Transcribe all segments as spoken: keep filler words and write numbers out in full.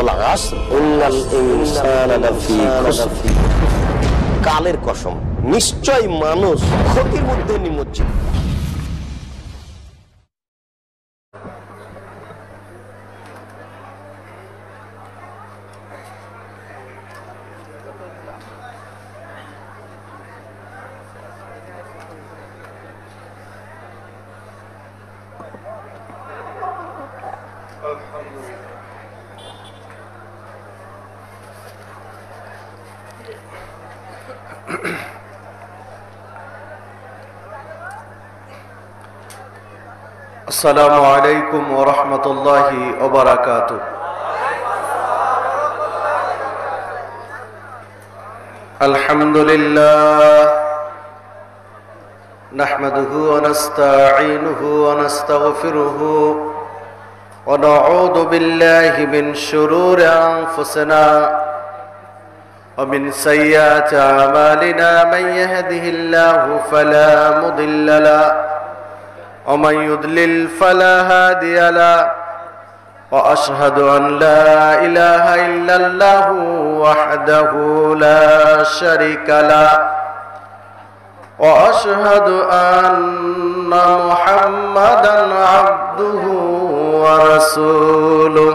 কালের কসম, নিশ্চয় মানুষ ক্ষতির মধ্যে নিমজ্জিত। আসসালামু আলাইকুম ওয়া রাহমাতুল্লাহি ওয়া বারাকাতুহু। আলহামদুলিল্লাহ নাহমাদুহু ওয়া নাস্তাঈনুহু ওয়া নাস্তাগফিরুহু ওয়া নাউযু বিল্লাহি মিন শুরুরি আনফুসিনা ওয়া মিন সাইয়্যাতি আমালিনা মান ইয়াহদিহিল্লাহু ফালা মুদিল্লা লাহু ومن يضلل فلا هادي له وأشهد أن لا إله إلا الله وحده لا شريك له وأشهد أن محمدا عبده ورسوله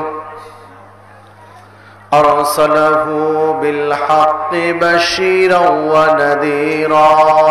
أرسله بالحق بشيرا ونذيرا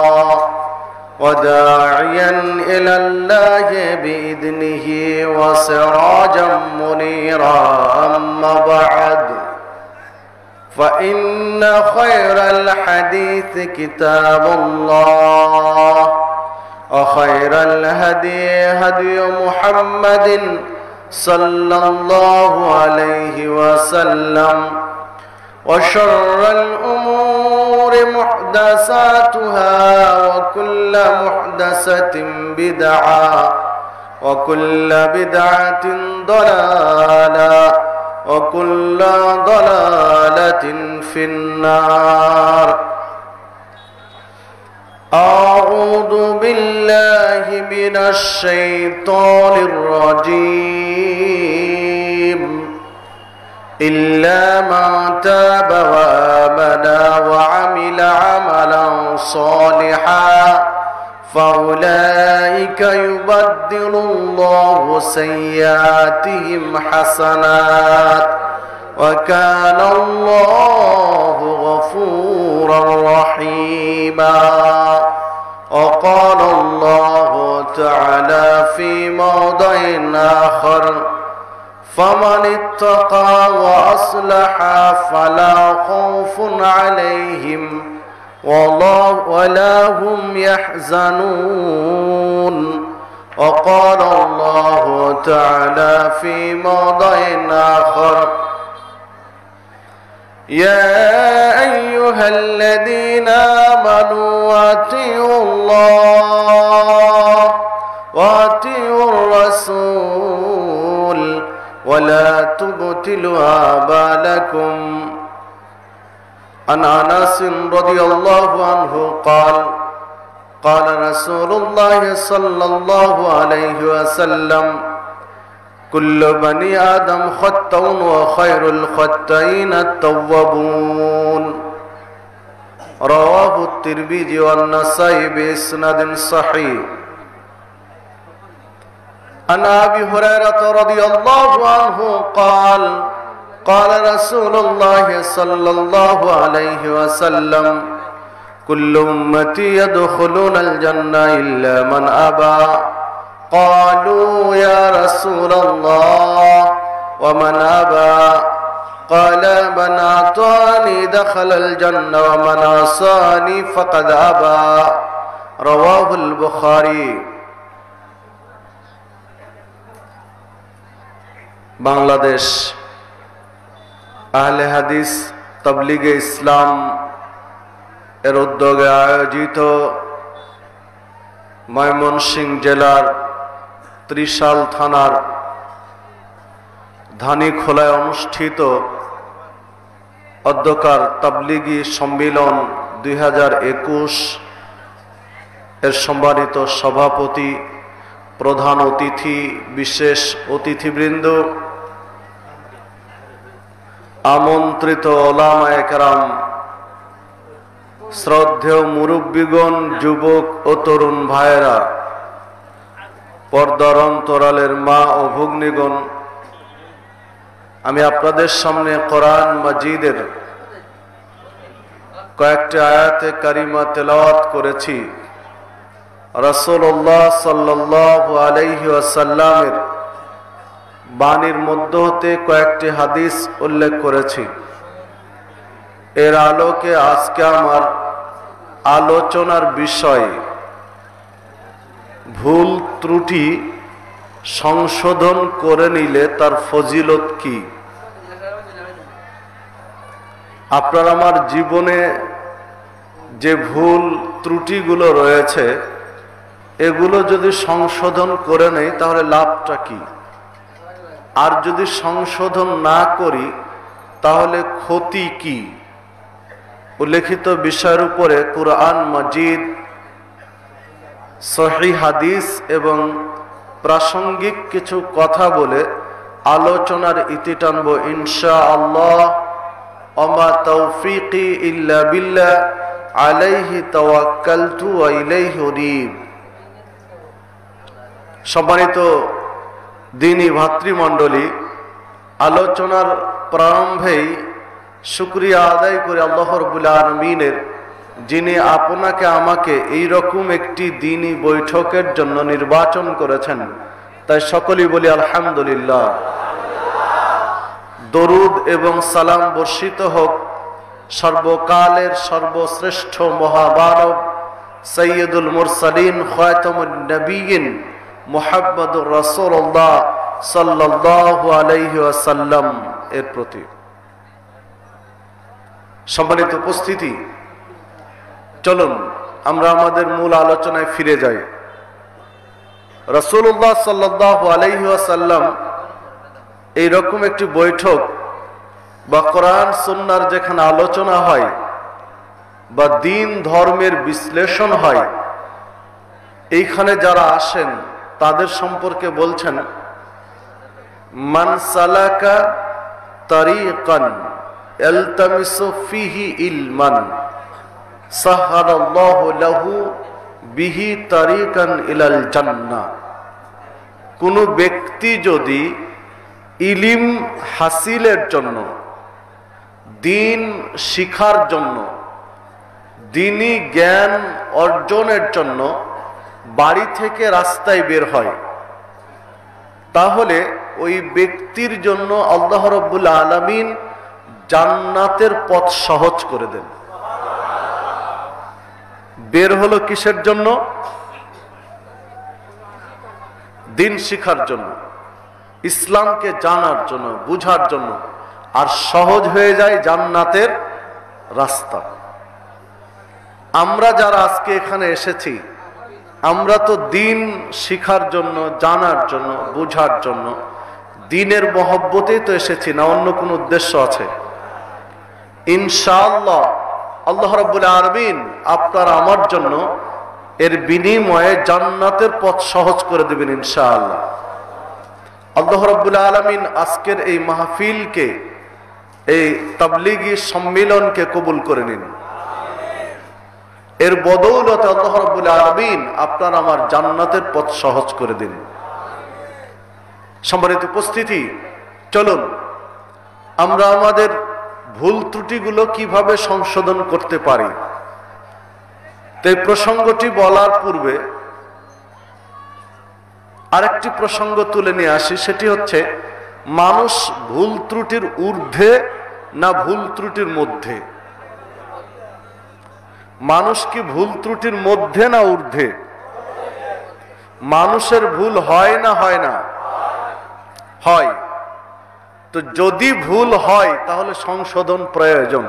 وداعيا إلى الله بإذنه وسراجا منيرا أما بعد فإن خير الحديث كتاب الله وخير الهدي هدي محمد صلى الله عليه وسلم وشر الأمور محدثاتها وكل محدثة بدعة وكل بدعة ضلالة وكل ضلالة في النار. أعوذ بالله من الشيطان الرجيم إلا من تاب وآمن وعمل عملا صالحا فأولئك يبدل الله سيئاتهم حسنات وكان الله غفورا رحيما. وقال الله تعالى في موضع آخر فمن اتقى وأصلح فلا خوف عليهم ولا هم يحزنون. وقال الله تعالى في موضع آخر يا أيها الذين آمنوا أطيعوا الله وأطيعوا الرسول ولا تبطلوا أعمالكم. عن أنس رضي الله عنه قال قال رسول الله صلى الله عليه وسلم كل بني آدم خطأ وخير الخطائين التوابون. رواه الترمذي والنسائي بإسناد صحيح. عن أبي هريرة رضي الله عنه قال قال رسول الله صلى الله عليه وسلم كل أمتي يدخلون الجنة إلا من أبى. قالوا يا رسول الله ومن أبى؟ قال من أطاعني دخل الجنة ومن عصاني فقد أبى. رواه البخاري. বাংলাদেশ আহলে হাদিস তাবলীগে ইসলাম এর উদ্যোগে আয়োজিত ময়মনসিংহ জেলার ত্রিশাল থানার ধানীখোলায় অনুষ্ঠিত অধ্যকার তাবলীগী সম্মিলন দুই হাজার একুশ এর সম্মানিত সভাপতি, প্রধান অতিথি, বিশেষ অতিথিবৃন্দ, আমন্ত্রিত ওলামায়ে কেরাম, শ্রদ্ধেয় মুরব্বীগণ, যুবক ও তরুণ ভাইয়েরা, পর্দার অন্তরালের মা ও ভগ্নীগণ, আমি আপনাদের সামনে কোরআন মাজিদের কয়েকটি আয়াতে কারিমা তেলাওয়াত করেছি। রাসূলুল্লাহ সাল্লাল্লাহু আলাইহি ওয়াসাল্লামের বাণীর মধ্য হতে কয়েকটি হাদিস উল্লেখ করেছি। এর আলোকে আজকে আমার আলোচনার বিষয় ভুল ত্রুটি সংশোধন করে নিলে তার ফজিলত কি। আপনার আমার জীবনে যে ভুল ত্রুটিগুলো রয়েছে, এগুলো যদি সংশোধন করে নেই তাহলে লাভটা কি, আর যদি সংশোধন না করি তাহলে ক্ষতি কি। উল্লেখিত বিষয়ের উপরে কুরআন মাজিদ, সহিহ হাদিস এবং প্রাসঙ্গিক কিছু কথা বলে আলোচনার ইতি টানবো ইনশাআল্লাহ। ওমা তাওফীকি ইল্লা বিল্লাহ, আলাইহি তাওয়াক্কালতু ওয়া ইলাইহি উনীব। সম্মানিত দ্বীনী ভাতৃমণ্ডলী, আলোচনার প্রারম্ভেই শুকরিয়া আদায় করে আল্লাহ রাব্বুল আলামিনের, যিনি আপনাকে আমাকে এই রকম একটি দ্বীনী বৈঠকের জন্য নির্বাচন করেছেন, তাই সকলেই বলি আলহামদুলিল্লাহ। দরুদ এবং সালাম বর্ষিত হোক সর্বকালের সর্বশ্রেষ্ঠ মহামানব সৈয়দুল মুরসালিন খাতামুন নবিয়্যিন মুহাম্মদুর রাসূলুল্লাহ সাল্লাল্লাহু আলাইহি ওয়াসাল্লাম এর প্রতি। সম্মানিত উপস্থিতি, চলুন আমরা আমাদের মূল আলোচনায় ফিরে যাই। রাসূলুল্লাহ সাল্লাল্লাহু আলাইহি ওয়াসাল্লাম এইরকম একটি বৈঠক বা কোরআন সুন্নাহর যেখানে আলোচনা হয় বা দ্বীন ধর্মের বিশ্লেষণ হয়, এইখানে যারা আসেন তাদের সম্পর্কে বলছেন, মান সালাকা তারিকান ইলতামিসু ফিহি ইলমান সাহারাল্লাহু লাহু বিহি তারিকান ইলাল জান্নাহ। কোন ব্যক্তি যদি ইলিম হাসিলের জন্য, দ্বীন শিখার জন্য, দ্বীনী জ্ঞান অর্জনের জন্য বাড়ি থেকে রাস্তায় বের হয়, তাহলে ওই ব্যক্তির জন্য আল্লাহ রাব্বুল আলামিন জান্নাতের পথ সহজ করে দেন। বের হলো কিসের জন্য? দ্বীন শিখার জন্য, ইসলামকে জানার জন্য, বুঝার জন্য, আর সহজ হয়ে যায় জান্নাতের রাস্তা। আমরা যারা আজকে এখানে এসেছি, আমরা তো দ্বীন শিখার জন্য, জানার জন্য, বুঝার জন্য, দ্বীনের মহব্বতেই তো এসেছি, না অন্য কোনো উদ্দেশ্য আছে? ইনশাআল্লাহ আল্লাহ রাব্বুল আলামিন আপনার আমার জন্য এর বিনিময়ে জান্নাতের পথ সহজ করে দেবেন ইনশাআল্লাহ। আল্লাহ রাব্বুল আলামিন আজকের এই মাহফিলকে, এই তাবলীগী সম্মিলনকে কবুল করে নিন। এর বদৌলতে আল্লাহ রাব্বুল আলামিন আপনার আমার জান্নাতের পথ সহজ করে দিন। সম্মানিত উপস্থিতি, চলুন আমরা আমাদের ভুল ত্রুটিগুলো কিভাবে সংশোধন করতে পারি। তো এই প্রসঙ্গটি বলার পূর্বে আরেকটি প্রসঙ্গ তুলে নিয়ে আসি, সেটি হচ্ছে মানুষ ভুল ত্রুটির ঊর্ধ্বে না ভুল ত্রুটির মধ্যে? মানুষ কি ভুল ত্রুটির মধ্যে না ঊর্ধ্বে? মানুষের ভুল হয় না হয় না? হয়। তো যদি ভুল হয় তাহলে সংশোধন প্রয়োজন।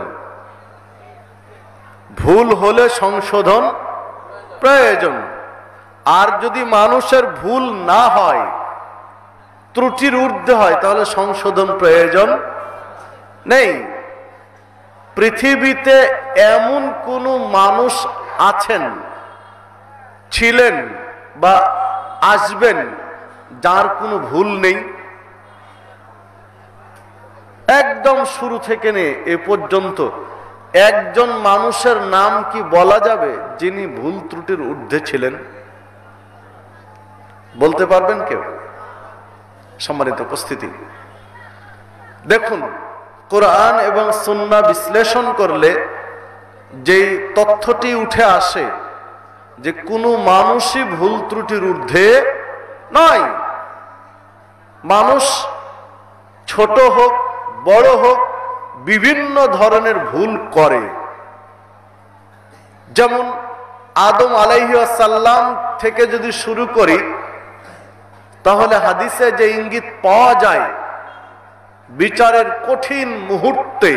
ভুল হলে সংশোধন প্রয়োজন। আর যদি মানুষের ভুল না হয়, ত্রুটির ঊর্ধ্বে হয়, তাহলে সংশোধন প্রয়োজন নেই। পৃথিবীতে এমন কোন মানুষ আছেন, ছিলেন বা আসবেন যার কোনো ভুল নেই? একদম একদম শুরু থেকে নিয়ে এ পর্যন্ত একজন মানুষের নাম কি বলা যাবে যিনি ভুল ত্রুটির ঊর্ধ্বে ছিলেন? বলতে পারবেন কেউ? সম্মানিত উপস্থিতি, দেখুন, কোরআন এবং সুন্নাহ বিশ্লেষণ করলে যেই তথ্যটি উঠে আসে যে কোনো মানুষই ভুল ত্রুটির ঊর্ধ্বে নয়। মানুষ ছোট হোক বড় হোক বিভিন্ন ধরনের ভুল করে। যেমন আদম আলাইহিস সালাম থেকে যদি শুরু করি তাহলে হাদিসে যে ইঙ্গিত পাওয়া যায় বিচারের কঠিন মুহূর্তে,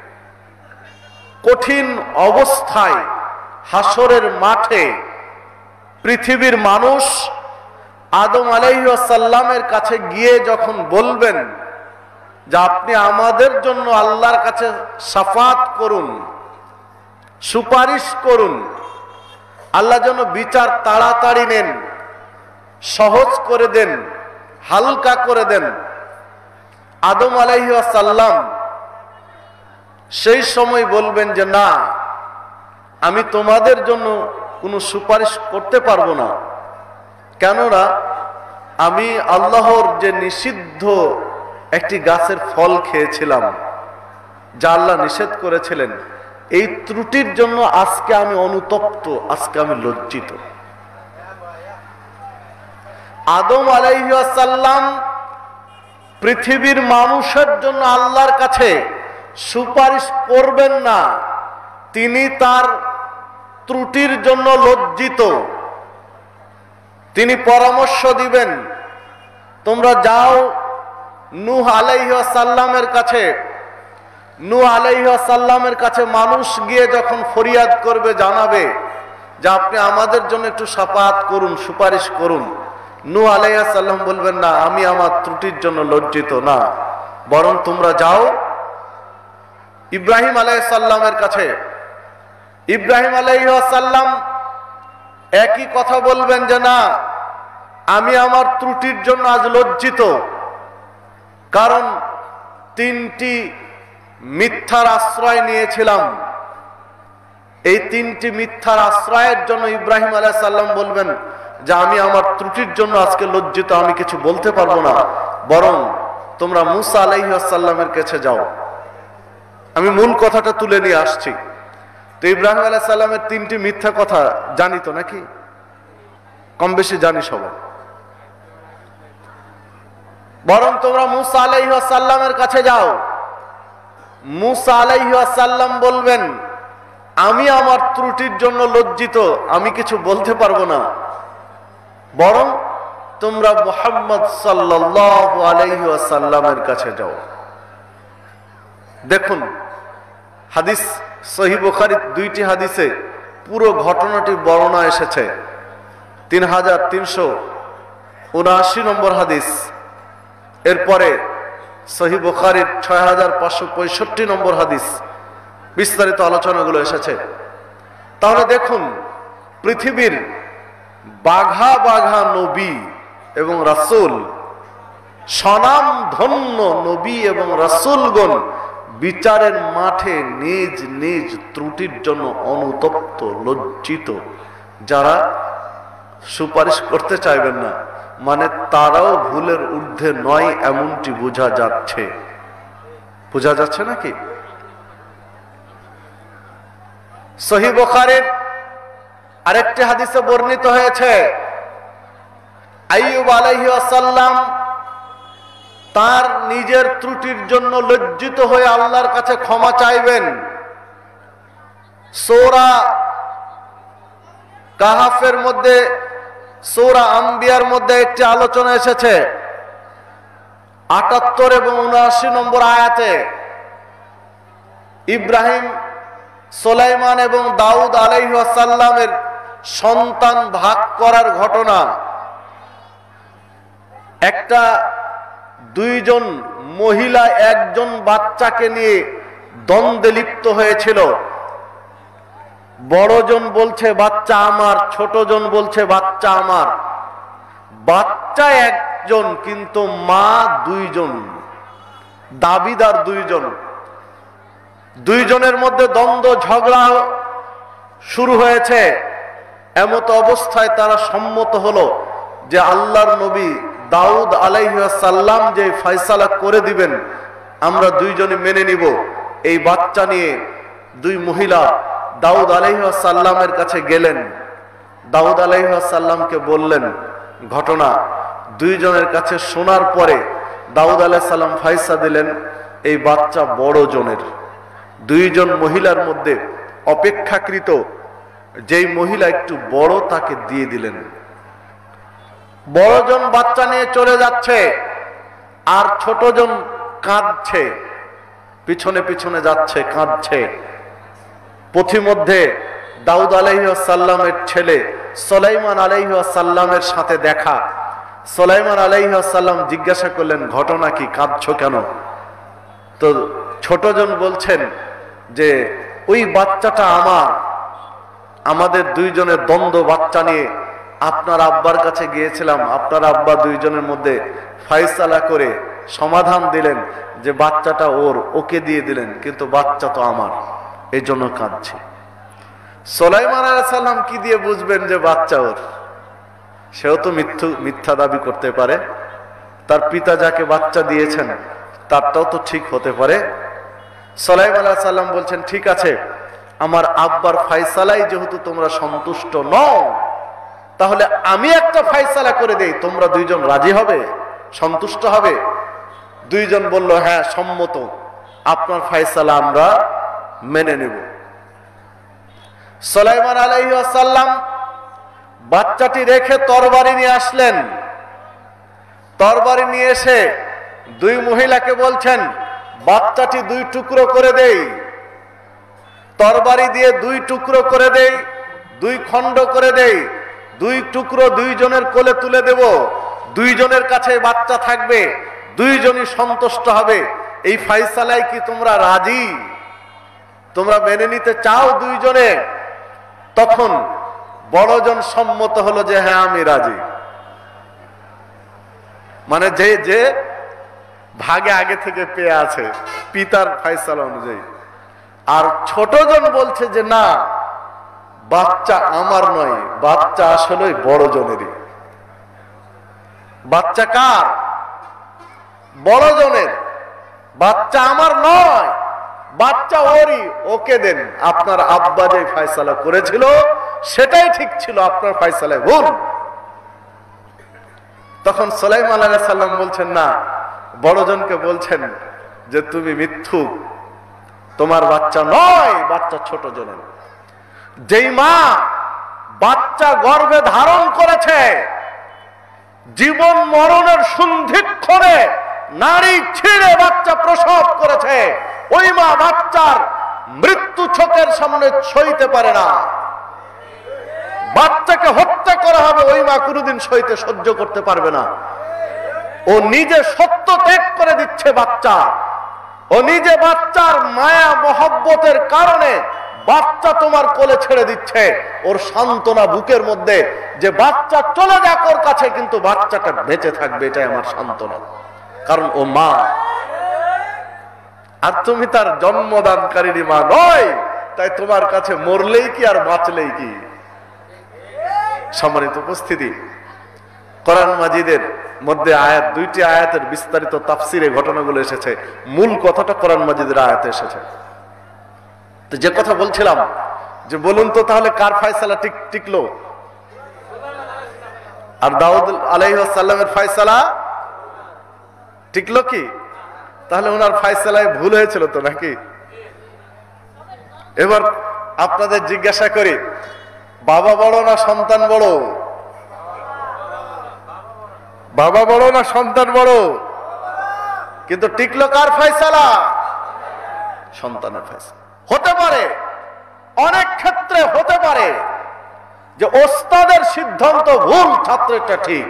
কঠিন অবস্থায়, হাসরের মাঠে পৃথিবীর মানুষ আদম আলাইহিস সালামের কাছে গিয়ে যখন বলবেন যে আপনি আমাদের জন্য আল্লাহর কাছে শাফাত করুন, সুপারিশ করুন, আল্লাহ যেন বিচার তাড়াতাড়ি নেন, সহজ করে দেন, হালকা করে দেন। আদম আলাইহিস সালাম সেই সময় বলবেন যে না, আমি তোমাদের জন্য কোনো সুপারিশ করতে পারবো না, কেননা আমি আল্লাহর যে নিষিদ্ধ একটি গাছের ফল খেয়েছিলাম যা আল্লাহ নিষেধ করেছিলেন, এই ত্রুটির জন্য আজকে আমি অনুতপ্ত, আজকে আমি লজ্জিত। আদম আলাইহিস সালাম পৃথিবীর মানুষের জন্য আল্লাহর কাছে সুপারিশ করবেন না, তিনি তার ত্রুটির জন্য লজ্জিত। তিনি পরামর্শ দিবেন, তোমরা যাও নূহ আলাইহিস সালামের কাছে। নূহ আলাইহিস সালামের কাছে মানুষ গিয়ে যখন ফরিয়াদ করবে, জানাবে যে আপনি আমাদের জন্য একটু শাফাত করুন, সুপারিশ করুন, নূহ আলাইহিস সালাম বলবেন না, আমি আমার ত্রুটির জন্য লজ্জিত না, বরং তোমরা যাও ইব্রাহিম আলাইহিস সালামের কাছে। ইব্রাহিম আলাইহিস সালাম একই কথা বলবেন যে না, আমি আমার ত্রুটির জন্য আজ লজ্জিত, কারণ তিনটি মিথ্যার আশ্রয় নিয়েছিলাম। এই তিনটি মিথ্যার আশ্রয়ের জন্য ইব্রাহিম আলাইহিস সালাম বলবেন যে আমি আমার ত্রুটির জন্য আজকে লজ্জিত, আমি কিছু বলতে পারবো না, বরং তোমরা মূসা আলাইহিস সালামের কাছে যাও। আমি মূল কথাটা তুলে নিয়ে আসছি। তো ইব্রাহিম আলাইহিস সালামের তিনটি মিথ্যা কথা জানি তো নাকি? কম বেশি জানি সবাই। বরং তোমরা মূসা আলাইহিস সালামের কাছে যাও। মূসা আলাইহিস সালাম বলবেন আমি আমার ত্রুটির জন্য লজ্জিত, আমি কিছু বলতে পারবো না, বরং তোমরা মুহাম্মদ সাল্লাল্লাহু আলাইহি ওয়াসাল্লামের কাছে যাও। দেখুন, হাদিস সহিহ বুখারীর দুইটি হাদিসে পুরো ঘটনাটি বর্ণনা এসেছে। তিন হাজার তিনশো উনআশি নম্বর হাদিস, এরপরে সহিহ বুখারীর ছয় হাজার পাঁচশো পঁয়ষট্টি নম্বর হাদিস, বিস্তারিত আলোচনাগুলো এসেছে। তাহলে দেখুন, পৃথিবীর বাঘা বাঘা নবী এবং রাসূল, স্বনাম ধন্য নবী এবং রাসূলগণ বিচারের মাঠে নিজ নিজ ত্রুটির জন্য অনুতপ্ত, লজ্জিত। যারা সুপারিশ করতে চাইবেন না, মানে তারাও ভুলের ঊর্ধ্বে নয় এমনটি বোঝা যাচ্ছে। বোঝা যাচ্ছে নাকি? সহিহ বুখারীর আরেকটি হাদিসে বর্ণিত হয়েছে, আইয়ুব আলাইহিস সালাম তার নিজের ত্রুটির জন্য লজ্জিত হয়ে আল্লাহর কাছে ক্ষমা চাইবেন। সূরা কাহাফের মধ্যে, সূরা আম্বিয়ার মধ্যে একটি আলোচনা এসেছে আটাত্তর এবং উনআশি নম্বর আয়াতে। ইব্রাহিম, সুলাইমান এবং দাউদ আলাইহিস সালামের সন্তান ভাগ করার ঘটনা। একটা দুইজন মহিলা একজন বাচ্চাকে নিয়ে দ্বন্দ্বে লিপ্ত হয়েছিল। বড়জন বলছে বাচ্চা আমার, ছোটজন বলছে বাচ্চা আমার। বাচ্চা একজন কিন্তু মা দুইজন। দাবিদার দুইজন, দুইজনের মধ্যে দ্বন্দ্ব ঝগড়া শুরু হয়েছে। এমত অবস্থায় তারা সম্মত হলো যে আল্লাহর নবী দাউদ আলাইহিস সালাম যে ফয়সালা করে দিবেন আমরা দুইজনে মেনে নিব। এই বাচ্চা নিয়ে দুই মহিলা দাউদ আলাইহিস সালামের কাছে গেলেন। দাউদ আলাইহিস সালামকে বললেন ঘটনা। দুইজনের কাছে শোনার পরে দাউদ আলাইহিস সালাম ফয়সালা দিলেন এই বাচ্চা বড় জনের। দুইজন মহিলার মধ্যে অপেক্ষাকৃত যেই মহিলা একটু বড় তাকে দিয়ে দিলেন। বড়জন বাচ্চা নিয়ে চলে যাচ্ছে আর ছোটজন কাঁদছে, পিছনে পিছনে যাচ্ছে কাঁদছে। পথিমধ্যে দাউদ আলাইহিস সালামের ছেলে সুলাইমান আলাইহিস সালামের সাথে দেখা। সুলাইমান আলাইহিস সালাম জিজ্ঞাসা করলেন ঘটনা কি, কাঁদছো কেন? তো ছোটজন বলছেন যে ওই বাচ্চাটা আমার, আমাদের দুইজনের দ্বন্দ্ব বাচ্চা নিয়ে আপনার আব্বার কাছে গিয়েছিলাম, আপনার আব্বা দুইজনের মধ্যে ফয়সালা করে সমাধান দিলেন যে বাচ্চাটা ওর, ওকে দিয়ে দিলেন, কিন্তু বাচ্চা তো আমার, এই জন্য কাঁদছি। সুলাইমান আলাইহিস সালাম কি দিয়ে বুঝবেন যে বাচ্চা ওর? সেও তো মিথ্যু মিথ্যা দাবি করতে পারে। তার পিতা যাকে বাচ্চা দিয়েছেন তারটাও তো ঠিক হতে পারে। সুলাইমান আলাইহিস সালাম বলছেন ঠিক আছে, আমার আব্বার ফয়সালাই যেহেতু তোমরা সন্তুষ্ট নও, তাহলে আমি একটা ফয়সালা করে দেই, তোমরা দুইজন রাজি হবে, সন্তুষ্ট হবে? দুইজন বলল হ্যাঁ সম্মত, আপনার ফয়সালা আমরা মেনে নেব। সুলাইমান আলাইহিস সালাম বাচ্চাটি রেখে তরবারি নিয়ে আসলেন। তরবারি নিয়ে এসে দুই মহিলাকে বলছেন বাচ্চাটি দুই টুকরো করে দেই। তরবারি দিয়ে দুই টুকরো করে দেই, দুই খণ্ড করে দেই, দুই টুকরো দুইজনের কোলে তুলে দেব, দুইজনের কাছে বাচ্চা থাকবে, দুইজনই সন্তুষ্ট হবে। এই ফয়সালায় কি তোমরা রাজি? তোমরা মেনে নিতে চাও দুইজনে? তখন বড়জন সম্মত হলো যে হ্যাঁ আমি রাজি। মানে যে যে ভাগে আগে থেকে পেয়ে আছে পিতার ফয়সালা অনুযায়ী। আর ছোটজন বলছে যে না, বাচ্চা আমার নয়, বাচ্চা আসলে বড়জনেরই। বাচ্চা কার? বড়জনের। বাচ্চা আমার নয়, বাচ্চা ওরই, ওকে দেন। আপনার আব্বা যে ফয়সালা করেছিল সেটাই ঠিক ছিল, আপনার ফয়সালায় ভুল। তখন সুলাইমান আলাইহিস সালাম বলছেন না, বড়জনকে বলছেন যে তুমি মিথ্যুক, তোমার বাচ্চা নয়, বাচ্চা ছোট জনের। যেই মা বাচ্চা গর্ভে ধারণ করেছে, জীবন মরণের সন্ধিক্ষণে নারী ছিঁড়ে বাচ্চা প্রসব করেছে, ওই মা বাচ্চার মৃত্যু চোখের সামনে সইতে পারে না। বাচ্চাকে হত্যা করা হবে, ওই মা কোনোদিন সইতে সহ্য করতে পারবে না। ও নিজে সত্য ত্যাগ করে দিচ্ছে বাচ্চা, ও নিজে বাচ্চার মায়া মহব্বতের কারণে বাচ্চা তোমার কোলে ছেড়ে দিচ্ছে। ওর সান্ত্বনা বুকের মধ্যে যে বাচ্চা চলে যাক ওর কাছে, কিন্তু বাচ্চাটা বেঁচে থাকবে, এটাই আমার সান্ত্বনা, কারণ ও মা। আর তুমি তার জন্মদানকারী মা নয়, তাই তোমার কাছে মরলেই কি আর বাঁচলেই কি। সম্মানিত উপস্থিতি, কোরআন মাজিদের মধ্যে আয়াত, দুইটি আয়াতের বিস্তারিত তাফসিরে ঘটনাগুলো এসেছে। মূল কথাটা কোরআন মাজিদের আয়াতে এসেছে। তো যে কথা বলছিলাম যে বলুন তো তাহলে কার ফয়সালা ঠিক টিকলো? আর দাউদ আলাইহিস সালামের ফয়সালা টিকলো কি? তাহলে ওনার ফয়সালায় ভুল হয়েছিল তো নাকি? এবার আপনাদের জিজ্ঞাসা করি, বাবা বড় না সন্তান বড়? বাবা বড় না সন্তান বড়? কিন্তু টিকলো কার ফয়সালা? সন্তানের ফয়সালা। হতে পারে, অনেক ক্ষেত্রে হতে পারে যে ওস্তাদের সিদ্ধান্ত ভুল, ছাত্রটা ঠিক।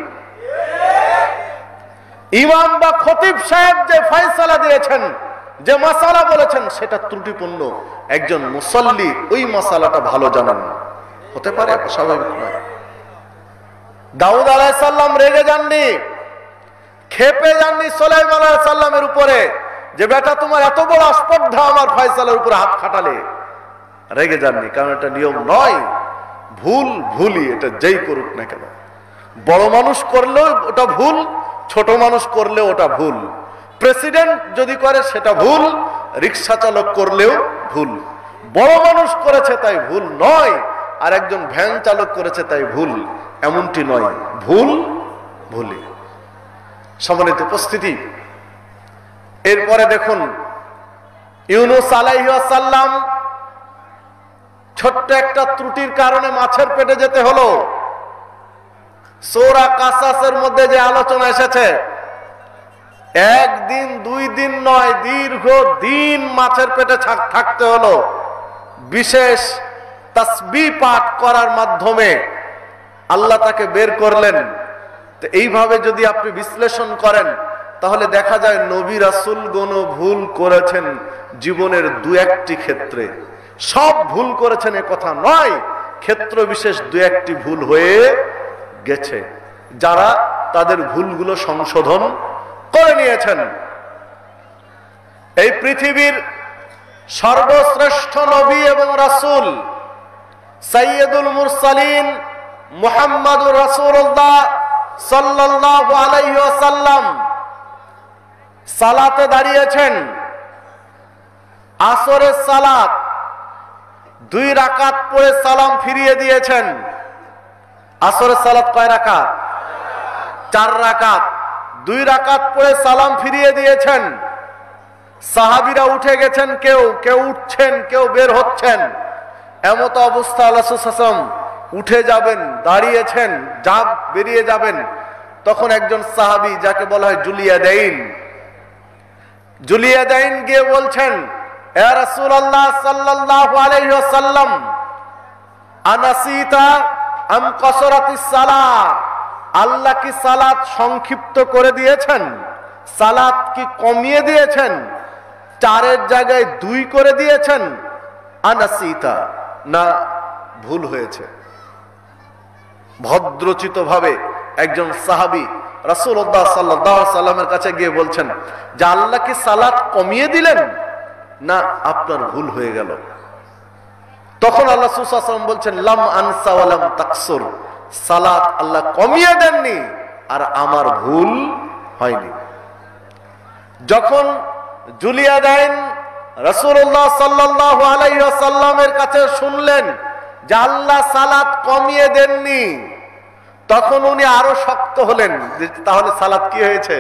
ইমাম বা খতিব সাহেব যে ফয়সালা দিয়েছেন, যে মাসালা বলেছেন, সেটা ত্রুটিপূর্ণ। একজন মুসল্লি ওই মাসালাটা ভালো জানেন, হতে পারে, স্বাভাবিক নয়। দাউদ আলাইহিস সালাম রেগে যাননি, খেপে যাননি সুলাইমান আলাইহিস সালামের উপরে যে বেটা তোমার এত বড় আস্পর্ধা আমার ফয়সালার উপর হাত খাটালে, রেগে যাননি, কারণ এটা নিয়ম নয়। ভুল ভুলই, এটা যেই করুক না কেন। বড় মানুষ করলেও ওটা ভুল, ছোট মানুষ করলেও ওটা ভুল। প্রেসিডেন্ট যদি করে সেটা ভুল, রিক্সা চালক করলেও ভুল। বড় মানুষ করেছে তাই ভুল নয়, আর একজন ভ্যান চালক করেছে তাই ভুল, এমনটি নয়। ভুল ভুলই। সম্মানিত উপস্থিতি, এরপরে দেখুন ইউনূস আলাইহিস সালাম ছোট্ট একটা ত্রুটির কারণে মাছের পেটে যেতে হলো। সূরা কাসাসের মধ্যে যে আলোচনা এসেছে, একদিন দুই দিন নয়, দীর্ঘ দিন মাছের পেটে থাকতে হলো। বিশেষ তাসবিহ পাঠ করার মাধ্যমে আল্লাহ তাকে বের করলেন। তো এইভাবে যদি আপনি বিশ্লেষণ করেন তাহলে দেখা যায় নবী রাসূলগণ ভুল করেছেন জীবনের দু একটি ক্ষেত্রে। সব ভুল করেছেন এ কথা নয়, ক্ষেত্র বিশেষ দু একটি ভুল হয়ে গেছে, যারা তাদের ভুলগুলো সংশোধন করে নিয়েছেন। এই পৃথিবীর সর্বশ্রেষ্ঠ নবী এবং রাসূল সাইয়্যিদুল মুরসালিন মুহাম্মাদুর রাসূলুল্লাহ সাল্লাল্লাহু আলাইহি ওয়াসাল্লাম সালাতে দাঁড়িয়েছেন। আসরের সালাত দুই রাকাত পড়ে সালাম ফিরিয়ে দিয়েছেন। আসরের সালাত কয় রাকাত? চার রাকাত। দুই রাকাত পড়ে সালাম ফিরিয়ে দিয়েছেন। সাহাবীরা উঠে গেছেন, কেউ কেউ উঠছেন, কেউ বের হচ্ছেন। এমত অবস্থা আল্লাহ রাসূল সাল্লাল্লাহু আলাইহি ওয়াসাল্লাম উঠে যাবেন, দাঁড়িয়েছেন, যাব বেরিয়ে যাবেন। তখন একজন সাহাবী যাকে বলা হয় জুলিয়াদাইন, জুলিয়াদাইন গিয়ে বলছেন, ইয়া রাসূলুল্লাহ সাল্লাল্লাহু আলাইহি ওয়াসাল্লাম, আনাসিতা আম কাসরাতিস সালাহ, আল্লাহ কি সালাত সংক্ষিপ্ত করে দিয়েছেন? সালাত কি কমিয়ে দিয়েছেন? চারের জায়গায় দুই করে দিয়েছেন? আনাসিতা, না ভুল হয়েছে? ভদ্রচিত ভাবে একজন সাহাবী রাসূলুল্লাহ সাল্লাল্লাহু আলাইহি ওয়াসাল্লামের কাছে গিয়ে বলছেন যে আল্লাহ কি সালাত কমিয়ে দিলেন, না আপনার ভুল হয়ে গেল? তখন আল্লাহ রাসূল সাল্লাল্লাহু আলাইহি ওয়াসাল্লাম বলছেন, লাম আনসা ওয়া লাম তাকসুর, সালাত আল্লাহ কমিয়ে দেননি আর আমার ভুল হয়নি। যখন জুলিয়াদাইন রাসূলুল্লাহ সাল্লাল্লাহু আলাইহি ওয়াসাল্লামের কাছে শুনলেন যে আল্লাহ সালাত কমিয়ে দেননি, তখন উনি আরো শক্ত হলেন যে তাহলে সালাত কি হয়েছে?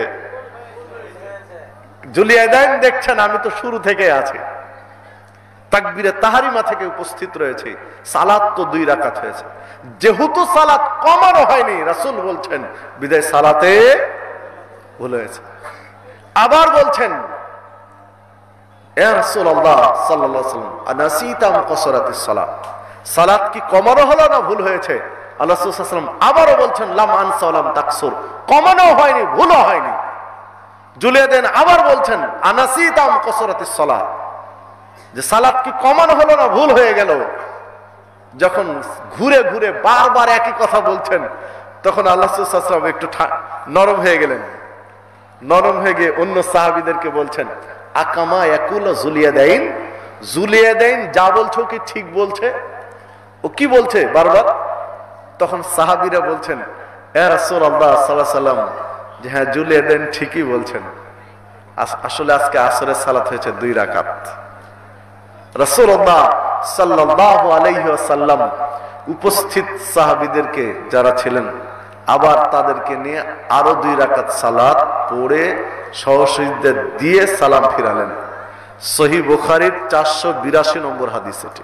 জুলিয়াদাইন দেখছেন আমি তো শুরু থেকে আছি, তাকবীরে তাহরিমা থেকে উপস্থিত রয়েছে, সালাত তো দুই রাকাত হয়েছে, যেহেতু সালাত কমানো হয়নি রাসূল বলছেন বিদায় সালাতে ভুল হয়েছে। আবার বলছেন, ইয়া রাসূলুল্লাহ সাল্লাল্লাহু আলাইহি ওয়াসাল্লাম, আনাসিতা আম কাসরাতিস সালাত, সালাত কি কমানো হলো না ভুল হয়েছে? আল্লাহ রাসূল সাল্লাল্লাহু আলাইহি ওয়াসাল্লাম আবারও বলছেন, লাম আনসা ওয়া লাম তাকসুর, কমানো হয়নি ভুলও হয়নি। জুলিয়াদাইন আবার বলছেন, আনাসিতা আম কাসরাতিস সালাত, যে সালাত কি কমানো হলো না ভুল হয়ে গেল? যখন ঘুরে ঘুরে বারবার একই কথা বলছেন, তখন আল্লাহ রাসূল সাল্লাল্লাহু আলাইহি ওয়াসাল্লাম একটু নরম হয়ে গেলেন। নরম হয়ে গিয়ে অন্য সাহাবীদেরকে বলছেন, আকামা ইয়াকুলু জুলিয়াদাইন, জুলিয়াদাইন যা বলছো কি ঠিক বলছে? ও কি বলছে বারবার? তখন সাহাবীরা বলছেন, ইয়া রাসূলুল্লাহ সাল্লাল্লাহু আলাইহি ওয়াসাল্লাম, যে হ্যাঁ জুলিয়াদাইন ঠিকই বলছেন, আসলে আজকে আসরের সালাত হয়েছে দুই রাকাত। রাসূলুল্লাহ সাল্লাল্লাহু আলাইহি ওয়াসাল্লাম উপস্থিত সাহাবীদেরকে যারা ছিলেন আবার তাদেরকে নিয়ে আরো দুই রাকাত সালাত পড়ে সহসিজদা দিয়ে সালাম ফিরালেন। সহিহ বুখারীর চারশো বিরাশি নম্বর হাদিস এটি।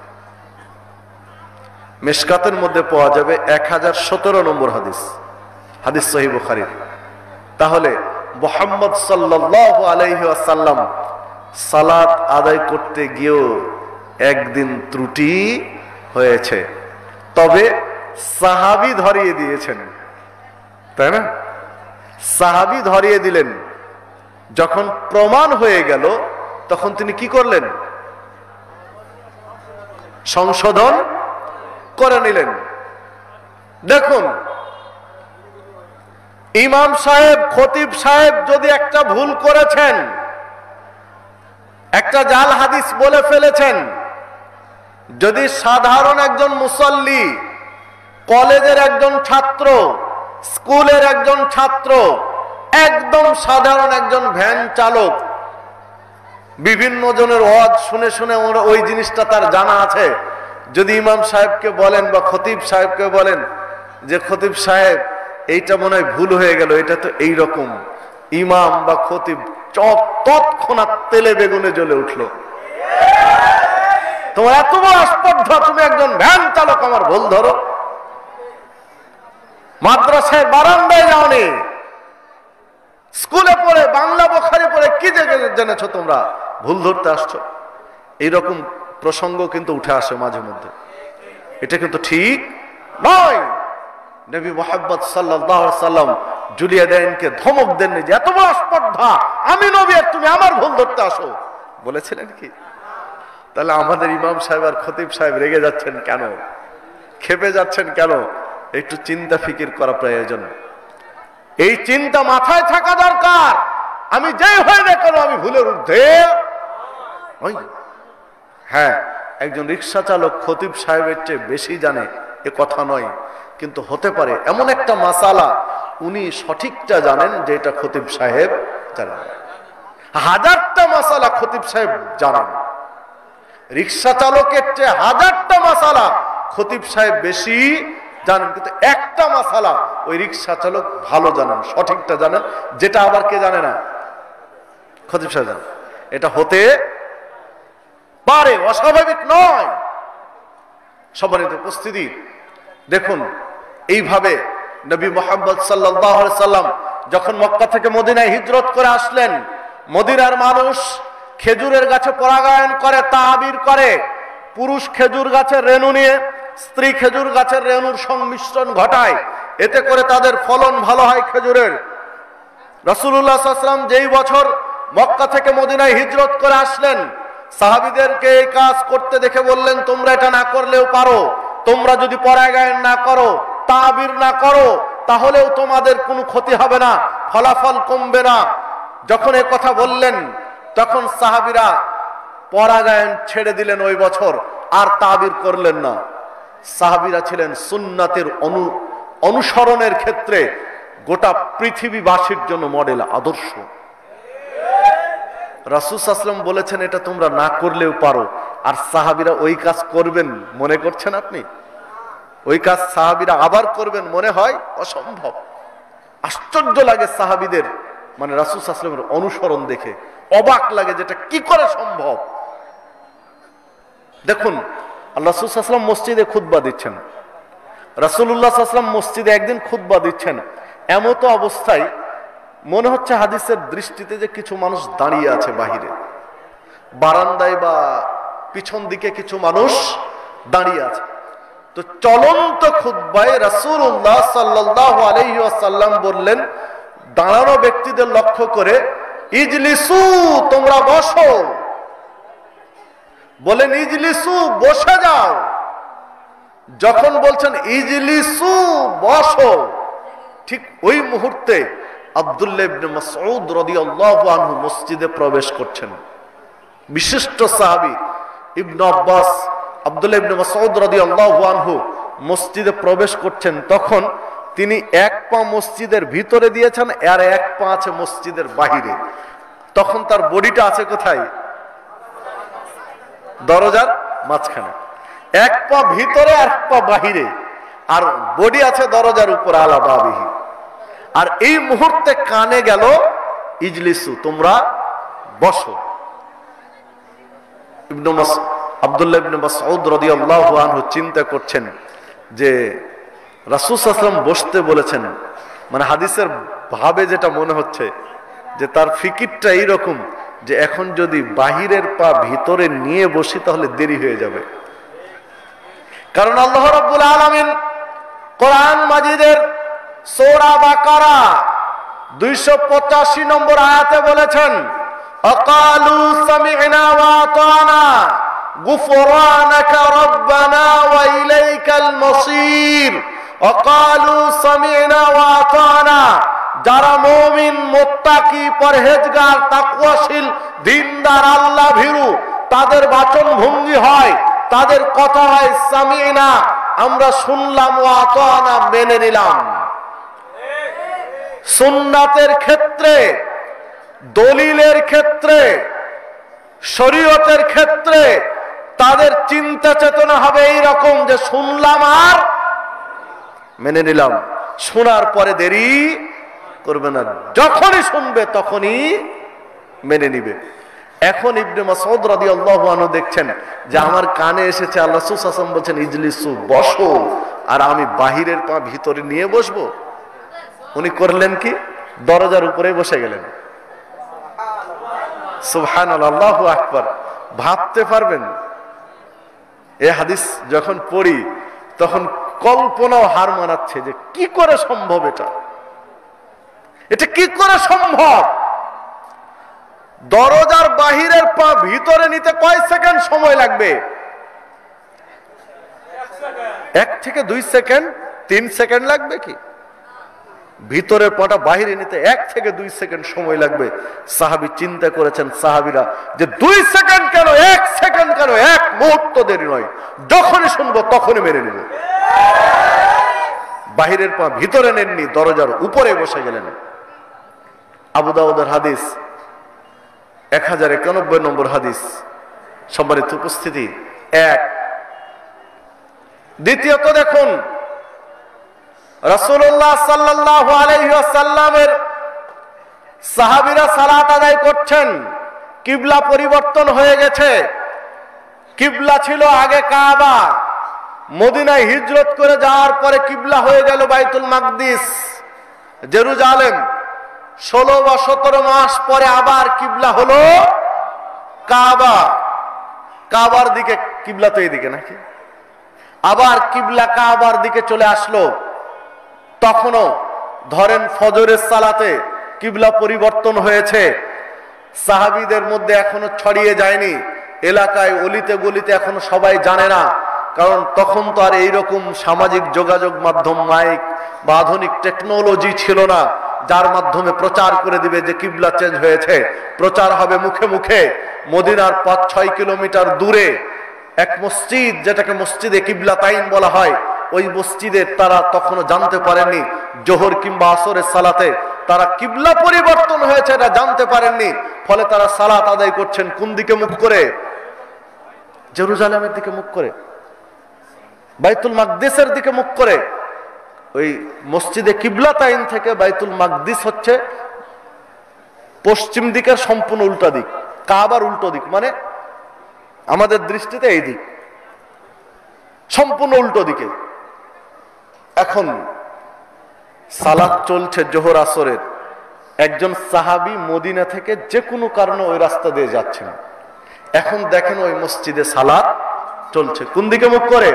মিশকাতের মধ্যে পাওয়া যাবে এক হাজার সতেরো নম্বর হাদিস, হাদিস সহিহ বুখারীর। তাহলে মুহাম্মদ সাল্লাল্লাহু আলাইহি ওয়াসাল্লাম সালাত আদায় করতে গিয়েও একদিন ত্রুটি হয়েছে, তবে সাহাবী ধরিয়ে দিয়েছেন, তাই না? সাহাবী ধরিয়ে দিলেন। যখন প্রমাণ হয়ে গেল তখন তিনি কি করলেন? সংশোধন করে নিলেন। দেখুন, ইমাম সাহেব, খতিব সাহেব যদি একটা ভুল করেছেন, একটা জাল হাদিস বলে ফেলেছেন, যদি সাধারণ একজন মুসল্লি, কলেজের একজন ছাত্র, স্কুলের একজন ছাত্র, একদম সাধারণ একজন ভ্যান চালক, বিভিন্ন জনের ওয়াজ শুনে শুনে ওই জিনিসটা তার জানা আছে, যদি ইমাম সাহেবকে বলেন বা খতিব সাহেবকে বলেন যে খতিব সাহেব এইটা মনে হয় ভুল হয়ে গেল, এটা তো এইরকম, ইমাম বা খতিব তৎক্ষণাৎ তেলে বেগুনে জ্বলে উঠলো। তোমার এত বড় স্পর্ধা, তুমি একজন ভ্যান চালক আমার ভুল ধরো? মাদ্রাসায় বারান্দায় যাওনি, স্কুলে পড়ে বাংলা বোখারি পড়ে কি জেনেছো তোমরা, ভুল ধরতে আসছো? এইরকম প্রসঙ্গ কিন্তু উঠে আসে মাঝে মধ্যে, এটা কিন্তু ঠিক নয়। নবী মুহাম্মদ সাল্লাল্লাহু আলাইহি সাল্লাম জুলিয়া দেনকে ধমক দেননি যে এত বড় স্পর্ধা, আমি নবী আর তুমি আমার ভুল ধরতে আসো, বলেছিলেন কি? তাহলে আমাদের ইমাম সাহেব আর খতিব সাহেব রেগে যাচ্ছেন কেন, খেপে যাচ্ছেন কেন? একটু চিন্তা ফিকির করা প্রয়োজন। এই চিন্তা মাথায় থাকা দরকার, আমি যেই হয়ে না কেন আমি ভুলের ঊর্ধ্বে। হ্যাঁ, একজন রিক্সা চালক খতিব সাহেবের চেয়ে বেশি জানে এ কথা নয়, কিন্তু হতে পারে এমন একটা মাসালা উনি সঠিকটা জানেন যে এটা খতিব সাহেব জানেন। হাজারটা মাসালা খতিব সাহেব জানেন, রিক্সা চালকের চেয়ে হাজারটা মাসালা খতিব সাহেব বেশি জানেন, কিন্তু একটা মাসালা ওই রিক্সা চালক ভালো জানেন, সঠিকটা জানেন, যেটা আবার কে জানে না? খতিব সাহেব জানেন। এটা হতে পারে, অস্বাভাবিক নয়। সম্মানিত উপস্থিতি, দেখুন এইভাবে নবী মুহাম্মদ সাল্লাল্লাহু আলাইহি সাল্লাম যখন মক্কা থেকে মদিনায় হিজরত করে আসলেন, মদিনার মানুষ খেজুরের গাছে পরাগায়ন করে, তাবির করে, পুরুষ খেজুর গাছের রেণু নিয়ে স্ত্রী খেজুর গাছের রেণুর সংমিশ্রণ ঘটায়, এতে করে তাদের ফলন ভালো হয় খেজুরের। রাসূলুল্লাহ সাল্লাল্লাহু আলাইহি ওয়াসাল্লাম যেই বছর মক্কা থেকে মদিনায় হিজরত করে আসলেন, সাহাবীদেরকে এই কাজ করতে দেখে বললেন, তোমরা এটা না করলেও পারো, তোমরা যদি পরাগায়ন না করো, তাবির না করো, তাহলেও তোমাদের কোনো ক্ষতি হবে না, ফলাফল কমবে না। যখন এই কথা বললেন তখন সাহাবীরা পরাগায়ন ছেড়ে দিলেন ওই বছর, আর তাবির করলেন না। সাহাবীরা ছিলেন সুন্নাতের অনু অনুসরণের ক্ষেত্রে গোটা পৃথিবীবাসীর জন্য মডেল, আদর্শ। রাসূল সাল্লাল্লাহু আলাইহি ওয়াসাল্লাম বলেছেন এটা তোমরা না করলেও পারো, আর সাহাবীরা ওই কাজ করবেন মনে করছেন আপনি? ওই কাজ সাহাবীরা আবার করবেন মনে হয় অসম্ভব। আশ্চর্য লাগে সাহাবীদের, মানে রাসূল সাল্লাল্লাহু আলাইহি ওয়াসাল্লামের অনুসরণ দেখে অবাক লাগে, যেটা কি করে সম্ভব। দেখুন, আল্লাহ রাসূল সাল্লাল্লাহু আলাইহি ওয়াসাল্লাম মসজিদে খুতবা দিচ্ছেন, রাসূলুল্লাহ সাল্লাল্লাহু আলাইহি ওয়াসাল্লাম মসজিদে একদিন খুতবা দিচ্ছেন, এমত অবস্থায় মনে হচ্ছে হাদিসের দৃষ্টিতে যে কিছু মানুষ দাঁড়িয়ে আছে বাহিরে, বারান্দায় বা পিছন দিকে কিছু মানুষ দাঁড়িয়ে আছে। তো চলন্ত খুতবায় রাসূলুল্লাহ সাল্লাল্লাহু আলাইহি ওয়াসাল্লাম বললেন দাঁড়ানো ব্যক্তিদের লক্ষ্য করে, ইজলিসু, তোমরা বসো। বলেন ইজলিসু, বসে যাও। যখন বলছেন ইজলিসু, বসো, ঠিক ওই মুহূর্তে আব্দুল্লাহ ইবনে মাসউদ রাদিয়াল্লাহু আনহু মসজিদে প্রবেশ করছেন। বিশিষ্ট সাহাবী ইবনে আব্বাস আব্দুল্লাহ ইবনে মাসউদ রাদিয়াল্লাহু আনহু মসজিদে প্রবেশ করছেন, তখন তিনি এক পা মসজিদের ভিতরে দিয়েছেন আর এক পা আছে মসজিদের বাহিরে। তখন তার বডিটা আছে কোথায়? দরজার মাঝখানে। এক পা ভিতরে আর এক পা বাহিরে, আর বডি আছে দরজার উপর, আলা বাবিহি। আর এই মুহূর্তে কানে গেল ইজলিসু, তোমরা বসো। ইবনে মাসউদ আব্দুল্লাহ ইবনে মাসউদ রাদিয়াল্লাহু আনহু চিন্তা করছেন যে রাসূল সাল্লাল্লাহু আলাইহি ওয়াসাল্লাম বসতে বলেছেন, মানে হাদিসের ভাবে যেটা মনে হচ্ছে যে তার ফিকিরটা এইরকম যে এখন যদি বাহিরের পা ভিতরে নিয়ে বসি তাহলে দেরি হয়ে যাবে। কারণ আল্লাহ রাব্বুল আলামিন কোরআন মাজিদের সূরা বাকারা দুইশো পঁচাশি নম্বর আয়াতে বলেছেন, আকালু সামি'না ওয়া আতানা গুফরানাকা রাব্বানা ওয়া ইলাইকাল মাসির। আকালু সামি'না ওয়া আতানা, যারা মুমিন, মুত্তাকি, পরহেজগার, তাকওয়াশীল, দিনদার, আল্লাহ ভীরু, তাদের বাচন ভঙ্গি হয়, তাদের কথা হয় সামিনা, আমরা শুনলাম, ওয়া আতানা, মেনে নিলাম। সুন্নাতের ক্ষেত্রে, দলিলের ক্ষেত্রে, শরীয়তের ক্ষেত্রে তাদের চিন্তা চেতনা হবে এইরকম যে শুনলাম আর মেনে নিলাম। শোনার পরে দেরি করবে না, যখনই শুনবে তখনই মেনে নিবে। এখন ইবনে মাসউদ রাদিয়াল্লাহু আনহু দেখছেন যে আমার কানে এসেছে আল্লাহ রাসূল সাল্লাল্লাহু আলাইহি ওয়াসাল্লাম বলেছেন ইজলিসু, বসো, আর আমি বাহিরের পা ভিতরে নিয়ে বসবো। উনি করলেন কি, দরজার উপরে বসে গেলেন। সুবহানাল্লাহ, আল্লাহু আকবার। ভাবতে পারবেন, এই হাদিস যখন পড়ি তখন কল্পনাও হার মানাচ্ছে যে কি করে সম্ভব, এটা এটা কি করে সম্ভব? দরজার বাহিরের পা ভিতরে নিতে কয় সেকেন্ড সময় লাগবে? এক থেকে দুই সেকেন্ড, তিন সেকেন্ড লাগবে কি? ভিতরের পাটা বাহিরে নিতে এক থেকে দুই সেকেন্ড সময় লাগবে। সাহাবী চিন্তা করেছেন, সাহাবীরা, যে দুই সেকেন্ড কেন, এক সেকেন্ড কেন, এক মুহূর্ত দেরি নয়, যখনই শুনবো তখনই মেনে নেব। বাহিরের পা ভিতরে নেননি, দরজার উপরে বসে গেলেন। আবু দাউদের হাদিস, এক হাজার একানব্বই নম্বর হাদিস। সম্মানিত উপস্থিতি, এক। দ্বিতীয়ত দেখুন, রাসূলুল্লাহ সাল্লাল্লাহু আলাইহি ওয়াসাল্লামের সাহাবীরা সালাত আদায় করছেন, কিবলা পরিবর্তন হয়ে গেছে। কিবলা ছিল আগে কাবা, মদিনায় হিজরত করে যাওয়ার পরে কিবলা হয়ে গেল বাইতুল মাকদিস, জেরুজালেম। ষোলো বা সতেরো মাস পরে আবার কিবলা হলো কাবা। কাবার দিকে, কিবলা তো এইদিকে নাকি, আবার কিবলা কাবার দিকে চলে আসলো। তখনও ধরেন ফজরের সালাতে কিবলা পরিবর্তন হয়েছে, সাহাবীদের মধ্যে এখনো ছড়িয়ে যায়নি, এলাকায় অলিতে গলিতে এখনো সবাই জানে না। কারণ তখন তো আর এইরকম সামাজিক যোগাযোগ মাধ্যম, মাইক বা আধুনিক টেকনোলজি ছিল না, যার মাধ্যমে প্রচার করে দিবে যে কিবলা চেঞ্জ হয়েছে। প্রচার হবে মুখে মুখে। মদিনার পাঁচ ছয় কিলোমিটার দূরে এক মসজিদ, যেটাকে মসজিদে কিবলাতাইন বলা হয়, ওই মসজিদে তারা তখনও জানতে পারেননি। জোহর কিংবা আসরের সালাতে তারা কিবলা পরিবর্তন হয়েছে এটা জানতে পারেননি। ফলে তারা সালাত আদায় করছেন কোন দিকে মুখ করে? জেরুজালেমের দিকে মুখ করে, বাইতুল মাকদিসের দিকে মুখ করে। ওই মসজিদে কিবলাতাইন থেকে বাইতুল মাকদিস হচ্ছে পশ্চিম দিকের সম্পূর্ণ উল্টা দিক, কাবার উল্টো দিক, মানে আমাদের দৃষ্টিতে এই দিক, সম্পূর্ণ উল্টো দিকে। এখন সালাত চলছে জোহর আসরের। একজন সাহাবী মদিনা থেকে যে কোনো কারণে ওই রাস্তা দিয়ে যাচ্ছেন। এখন দেখেন ওই মসজিদে সালাত চলছে, কোন দিকে মুখ করে?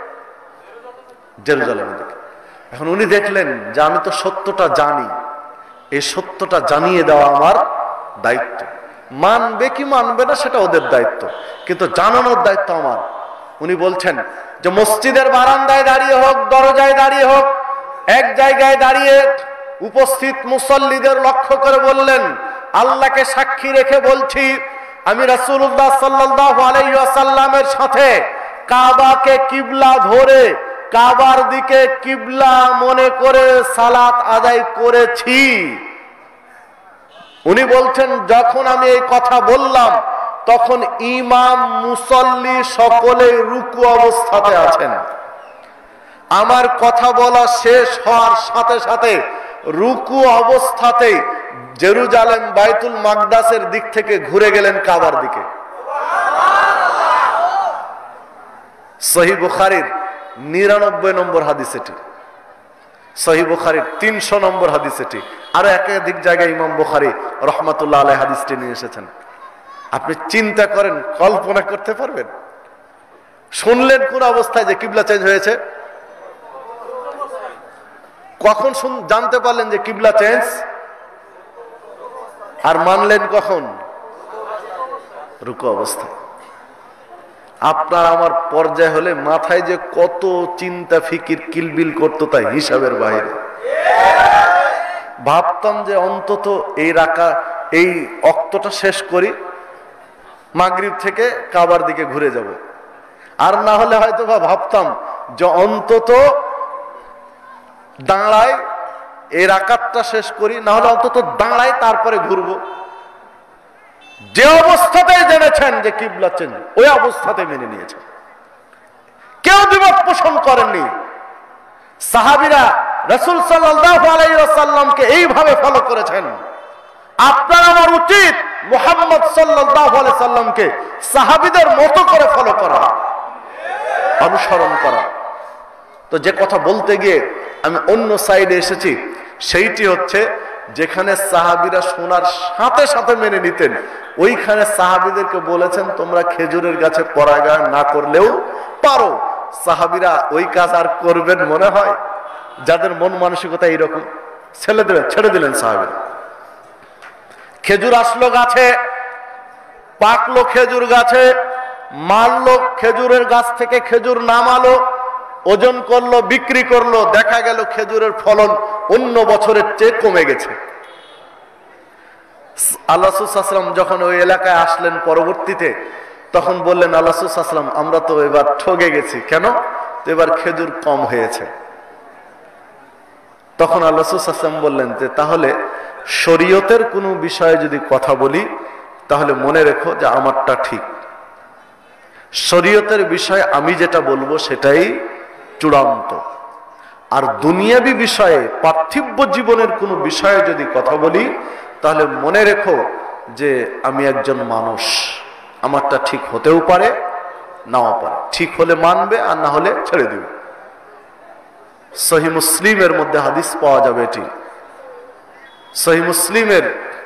জেরুজালেমের দিকে। এখন উনি দেখলেন যে আমি তো সত্যটা জানি, এই সত্যটা জানিয়ে দেওয়া আমার দায়িত্ব। মানবে কি মানবে না সেটা ওদের দায়িত্ব, কিন্তু জানানোর দায়িত্ব আমার। উনি বলছেন যে মসজিদের বারান্দায় দাঁড়িয়ে হোক, দরজায় দাঁড়িয়ে হোক, এক জায়গায় দাঁড়িয়ে উপস্থিত মুসল্লিদের লক্ষ্য করে বললেন, আল্লাহকে সাক্ষী রেখে বলছি, আমি রাসূলুল্লাহ সাল্লাল্লাহু আলাইহি ওয়াসাল্লামের সাথে কাবাকে কিবলা ধরে কাবার দিকে কিবলা মনে করে সালাত আদায় করেছি। উনি বলছেন, যখন আমি এই কথা বললাম তখন ইমাম, মুসল্লি সকলে রুকু অবস্থাতে আছেন। আমার কথা বলা শেষ হওয়ার সাথে সাথে রুকু অবস্থাতে জেরুজালেম বাইতুল মাকদাসের দিক থেকে ঘুরে গেলেন কাবার দিকে। সহিহ বুখারীর নিরানব্বই নম্বর হাদিস এটি, সহিহ বুখারীর তিনশো নম্বর হাদিস এটি। আরো একাধিক জায়গায় ইমাম বুখারী রহমাতুল্লাহ আলাইহি হাদিসটি নিয়ে এসেছেন। আপনি চিন্তা করেন, কল্পনা করতে পারবেন? শুনলেন কোন অবস্থায় যে কিবলা চেঞ্জ হয়েছে? কখন জানতে পারলেন যে কিবলা চেঞ্জ? আর মানলেন কখন? রুকু অবস্থায়। আপনার আমার পর্যায় হলে মাথায় যে কত চিন্তা ফিকির কিলবিল করতো তা হিসাবের বাইরে। ভাবতাম যে অন্তত এই রাকা এই অক্তটা শেষ করি, মাগরিব থেকে কাবার দিকে ঘুরে যাব। আর না হলে হয়তো বা ভাবতাম যে অন্তত দাঁড়ায় এই রাকাতটা শেষ করি, না হলে অন্তত দাঁড়ায় তারপরে ঘুরবো। যে অবস্থাতেই জেনেছেন যে কিবলা চেঞ্জ, ওই অবস্থাতে মেনে নিয়েছেন, কেউ দ্বিমত পোষণ করেননি। সাহাবীরা রাসূল সাল্লাল্লাহু আলাইহি ওয়াসাল্লামকে এইভাবে ফলো করেছেন। আপনার আমার উচিত মুহাম্মদ সাল্লাল্লাহু আলাইহি সাল্লামকে সাহাবীদের মতো করে ফলো করা, অনুসরণ করা। তো যে কথা বলতে গিয়ে আমি অন্য সাইডে এসেছি, সেইটি হচ্ছে যেখানে সাহাবীরা শোনার সাথে সাথে মেনে নিতেন, ওইখানে সাহাবীদেরকে বলেছেন তোমরা খেজুরের গাছে পরাগায়ন না করলেও পারো। সাহাবীরা ওই কাজ আর করবেন মনে হয়? যাদের মন মানসিকতা এইরকম, ছেড়ে দিলেন ছেড়ে দিলেন সাহাবীরা। খেজুর আসলো গাছে, পাকলো খেজুর গাছে, মারলো খেজুরের গাছ থেকে খেজুর নামালো, ওজন করলো, বিক্রি করলো, দেখা গেল খেজুরের ফলন অন্য বছরের চেয়ে কমে গেছে। আল্লাহ রাসূল সাল্লাল্লাহু আলাইহি ওয়াসাল্লাম যখন ওই এলাকায় আসলেন পরবর্তীতে, তখন বললেন আল্লাহ রাসূল সাল্লাল্লাহু আলাইহি ওয়াসাল্লাম আমরা তো এবার ঠকে গেছি। কেন? তো এবার খেজুর কম হয়েছে। তখন আল্লাহ রাসূল সাল্লাল্লাহু আলাইহি ওয়াসাল্লাম বললেন যে তাহলে শরীয়তের কোনো বিষয়ে যদি কথা বলি তাহলে মনে রেখো যে আমারটা ঠিক, শরীয়তের বিষয়ে আমি যেটা বলবো সেটাই চূড়ান্ত। আর দুনিয়াবী বিষয়ে, পার্থিব জীবনের কোনো বিষয়ে যদি কথা বলি তাহলে মনে রেখো যে আমি একজন মানুষ, আমারটা ঠিক হতেও পারে নাও পারে, ঠিক হলে মানবে আর না হলে ছেড়ে দিবে। সহিহ মুসলিমের মধ্যে হাদিস পাওয়া যাবে, এটি সহিহ মুসলিমের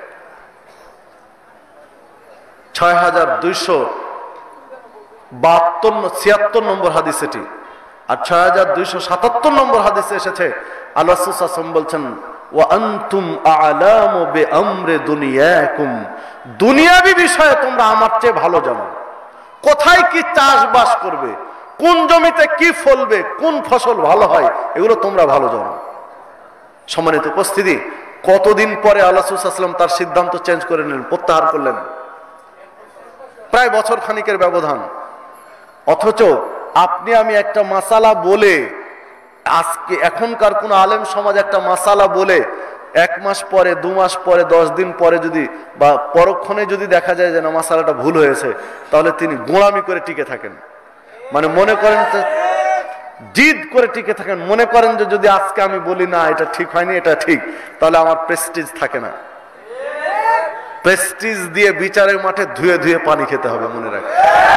ছয় হাজার দুইশো বাহাত্তর ছিয়াত্তর নম্বর হাদিস এটি। আর ছয় হাজার দুইশো সাতাত্তর নম্বর হাদিসে এসেছে আল্লাহ রাসূল সাল্লাল্লাহু আলাইহি ওয়াসাল্লাম বলছেন ওয়া আনতুম আ'লামু বিআমরি দুনিয়াকুম, দুনিয়াবী বিষয়ে তোমরা আমার চেয়ে ভালো জানো। কোথায় কি চাষবাস করবে, কোন জমিতে কি ফলবে, কোন ফসল ভালো হয়, এগুলো তোমরা ভালো জানো। সম্মানিত উপস্থিতি, কতদিন পরে আল্লাহ রাসূল সাল্লাল্লাহু আলাইহি ওয়াসাল্লাম তার সিদ্ধান্ত চেঞ্জ করে নিলেন, প্রত্যাহার করলেন? প্রায় বছর খানিকের ব্যবধান। অথচ আপনি আমি একটা মাসালা বলে, আজকে এখনকার কোন আলেম সমাজ একটা মাসালা বলে এক মাস পরে, দু মাস পরে, দশ দিন পরে যদি বা পরক্ষণে যদি দেখা যায় যে না মাসালাটা ভুল হয়েছে, তাহলে তিনি গোঁড়ামি করে টিকে থাকেন। মানে মনে করেন জিদ করে টিকে থাকেন, মনে করেন যে যদি আজকে আমি বলি না এটা ঠিক হয়নি, এটা ঠিক, তাহলে আমার প্রেস্টিজ থাকে না। প্রেস্টিজ দিয়ে বিচারের মাঠে ধুয়ে ধুয়ে পানি খেতে হবে, মনে রাখবেন।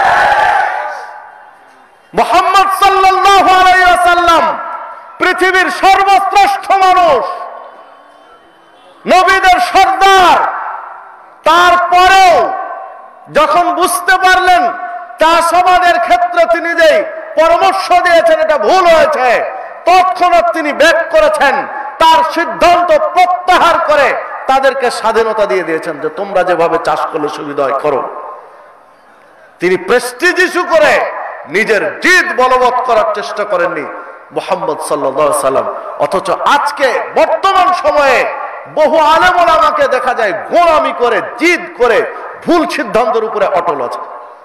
মুহাম্মদ সাল্লাল্লাহু আলাইহি ওয়াসাল্লাম পৃথিবীর সর্বশ্রেষ্ঠ মানুষ, নবীদের সর্দার। তারপরেও যখন বুঝতে পারলেন চাষাবাদের ক্ষেত্রে তিনি যে পরামর্শ দিয়েছেন এটা ভুল হয়েছে, তৎক্ষণাৎ তিনি ব্যাক করেছেন, তার সিদ্ধান্ত প্রত্যাহার করে তাদেরকে স্বাধীনতা দিয়ে দিয়েছেন যে তোমরা যেভাবে চাষ করলে সুবিধা হয় করো। তিনি প্রেস্টিজ ইস্যু করে নিজের জিদ বলবৎ করার চেষ্টা করেননি মুহাম্মদ সাল্লাল্লাহু আলাইহি ওয়াসাল্লাম। অথচ আজকে বর্তমান সময়ে বহু আলেম ওলামাকে দেখা যায় গোঁড়ামি করে, জিদ করে, ভুল সিদ্ধান্তের উপরে অটল আছে,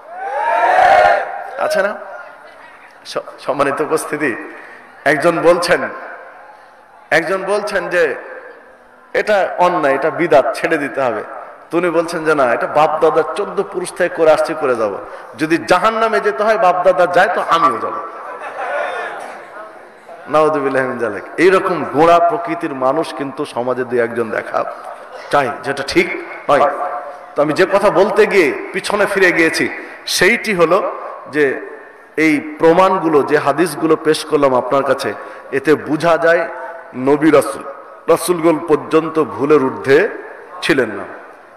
আছে না? সম্মানিত উপস্থিতি, একজন বলছেন একজন বলছেন যে এটা অন্যায়, এটা বিদআত, ছেড়ে দিতে হবে। তুমি বলছেন যে না, এটা বাপ দাদার চোদ্দ পুরুষ থেকে করে আসছি, করে যাব। যদি জাহান্নামে যেতে হয় বাপ দাদা যায় তো আমিও যাব। নাউযুবিল্লাহি মিন যালিক। এইরকম গোঁড়া প্রকৃতির মানুষ কিন্তু সমাজে দুই একজন দেখা চাই, যেটা ঠিক নয়। তো আমি যে কথা বলতে গিয়ে পিছনে ফিরে গিয়েছি, সেইটি হলো যে এই প্রমাণগুলো, যে হাদিসগুলো পেশ করলাম আপনার কাছে, এতে বোঝা যায় নবী রাসূল রাসূলগণ পর্যন্ত ভুলের ঊর্ধ্বে ছিলেন না।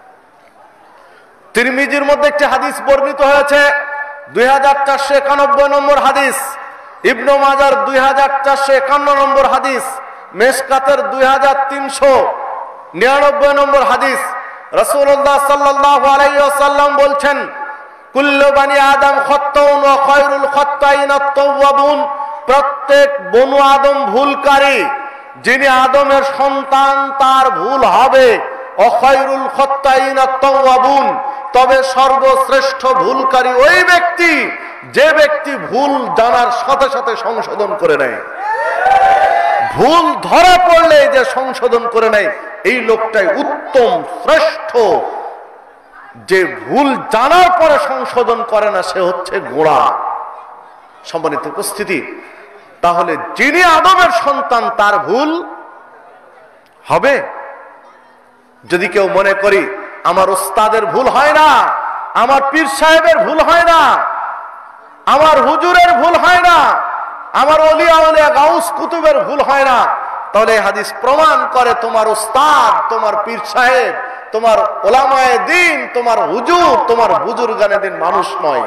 তিরমিজির মধ্যে একটি হাদিস বর্ণিত হয়েছে, দুই হাজার চারশো একানব্বই নম্বর হাদিস, ইবনে মাজার দুই হাজার চারশো একান্ন নম্বর হাদিস, মেশকাতের দুই হাজার তিনশো নিরানব্বই নম্বর হাদিস। রাসূলুল্লাহ সাল্লাল্লাহু আলাইহি ওয়াসাল্লাম বলছেন, কুল্লু বানি আদম খাত্তাউন ওয়া খায়রুল খাত্তাইন আত-তাওয়াবুন, প্রত্যেক বনু আদম ভুলকারী, যিনি আদমের সন্তান তার ভুল হবে, অখায়রুল খত্তাইনা তাওয়াবুন, তবে সর্বশ্রেষ্ঠ ভুলকারী ওই ব্যক্তি যে ব্যক্তি ভুল জানার সাথে সাথে সংশোধন করে নেয়। ভুল ধরা পড়লে যে সংশোধন করে নেয়, এই লোকটাই উত্তম শ্রেষ্ঠ। যে ভুল জানার পরে সংশোধন করে না সে হচ্ছে গোঁড়া। সম্মানিত উপস্থিতি, তাহলে যিনি আদমের সন্তান তার ভুল হবে। যদি কেউ মনে করি আমার উস্তাদের ভুল হয় না, আমার পীর সাহেবের ভুল হয় না, আমার হুজুরের ভুল হয় না, আমার ওলিয়া ওলিয়া গাউস কুতুবের ভুল হয় না, তাহলে এই হাদিস প্রমাণ করে তোমার উস্তাদ, তোমার পীর সাহেব, তোমার ওলামায়ে দ্বীন, তোমার হুজুর, তোমার বুজুর্গানে দিন মানুষ নয়।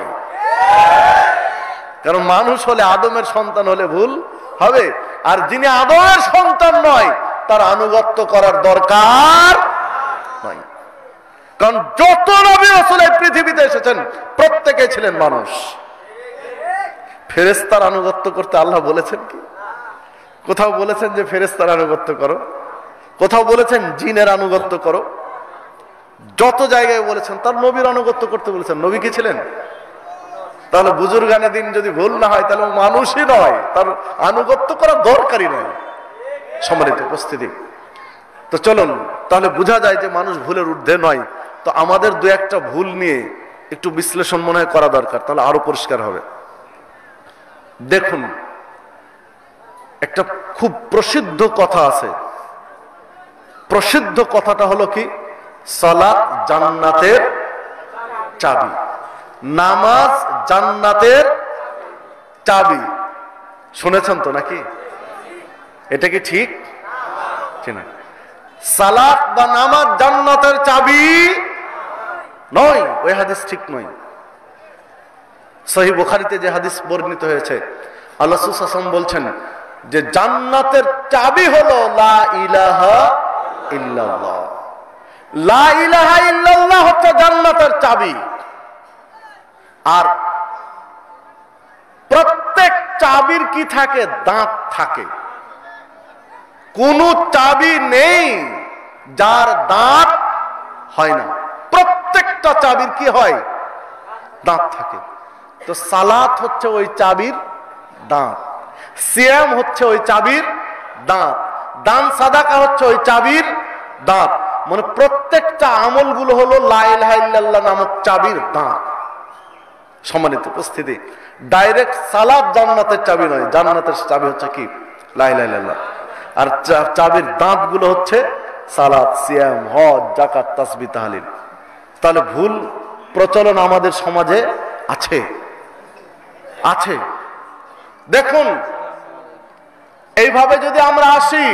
কারণ মানুষ হলে, আদমের সন্তান হলে ভুল হবে। আর যিনি আদমের সন্তান নয় তার আনুগত্য করার দরকার নয়। কারণ যত নবী রাসূল এই পৃথিবীতে এসেছেন প্রত্যেকে ছিলেন মানুষ। ফেরেশতার আনুগত্য করতে আল্লাহ বলেছেন কি? কোথাও বলেছেন যে ফেরেশতার আনুগত্য করো? কোথাও বলেছেন জিনের আনুগত্য করো? যত জায়গায় বলেছেন তার নবীর আনুগত্য করতে বলেছেন। নবী কি ছিলেন? তাহলে বুজুর্গানে দিন যদি ভুল না হয় তাহলে মানুষই নয়, তার আনুগত্য করার দরকারই নয়। সম্মানিত উপস্থিতি, তো চলুন তাহলে বোঝা যায় যে মানুষ ভুলের ঊর্ধ্বে নয়। তো আমাদের দু একটা ভুল নিয়ে একটু বিশ্লেষণ মনে হয় করা দরকার, তাহলে আরো পরিষ্কার হবে। দেখুন, একটা খুব প্রসিদ্ধ কথা আছে। প্রসিদ্ধ কথাটা হলো কি? সালাত জান্নাতের চাবি, নামাজ জান্নাতের চাবি। শুনেছেন তো নাকি? এটা কি ঠিক? সালাত বা নামাজ জান্নাতের চাবি নয়, ওই হাদিস ঠিক নয়। সহিহ বুখারীতে যে হাদিস বর্ণিত হয়েছে, আল্লাহ রাসূল সাল্লাল্লাহু আলাইহি ওয়াসাল্লাম বলছেন যে জান্নাতের চাবি হলো লা ইলাহা ইল্লাল্লাহ। লা ইলাহা ইল্লাল্লাহ হচ্ছে জান্নাতের চাবি। আর প্রত্যেক চাবির কি থাকে? দাঁত থাকে। কোন চাবি নেই যার দাঁত হয় না। প্রত্যেকটা চাবির কি হয়? দাঁত থাকে। তো সালাত হচ্ছে ওই চাবির দাঁত, সিয়াম হচ্ছে ওই চাবির দাঁত, দান সাদাকা হচ্ছে ওই চাবির দাঁত। মানে প্রত্যেকটা আমলগুলো হলো লা ইলাহা ইল্লাল্লাহ নামক চাবির দাঁত। সম্মানিত উপস্থিতি, ডাইরেক্ট সালাত জান্নাতের চাবি নয়, জান্নাতের চাবি হচ্ছে কি? লা ইলাহা ইল্লাল্লাহ। আর চাবির দাঁত গুলো হচ্ছে সালাত, সিয়াম, হজ, যাকাত, তাসবিহ, তাহলিল। তাহলে ভুল প্রচলন আমাদের সমাজে আছে আছে দেখুন, এইভাবে যদি আমরা আসি,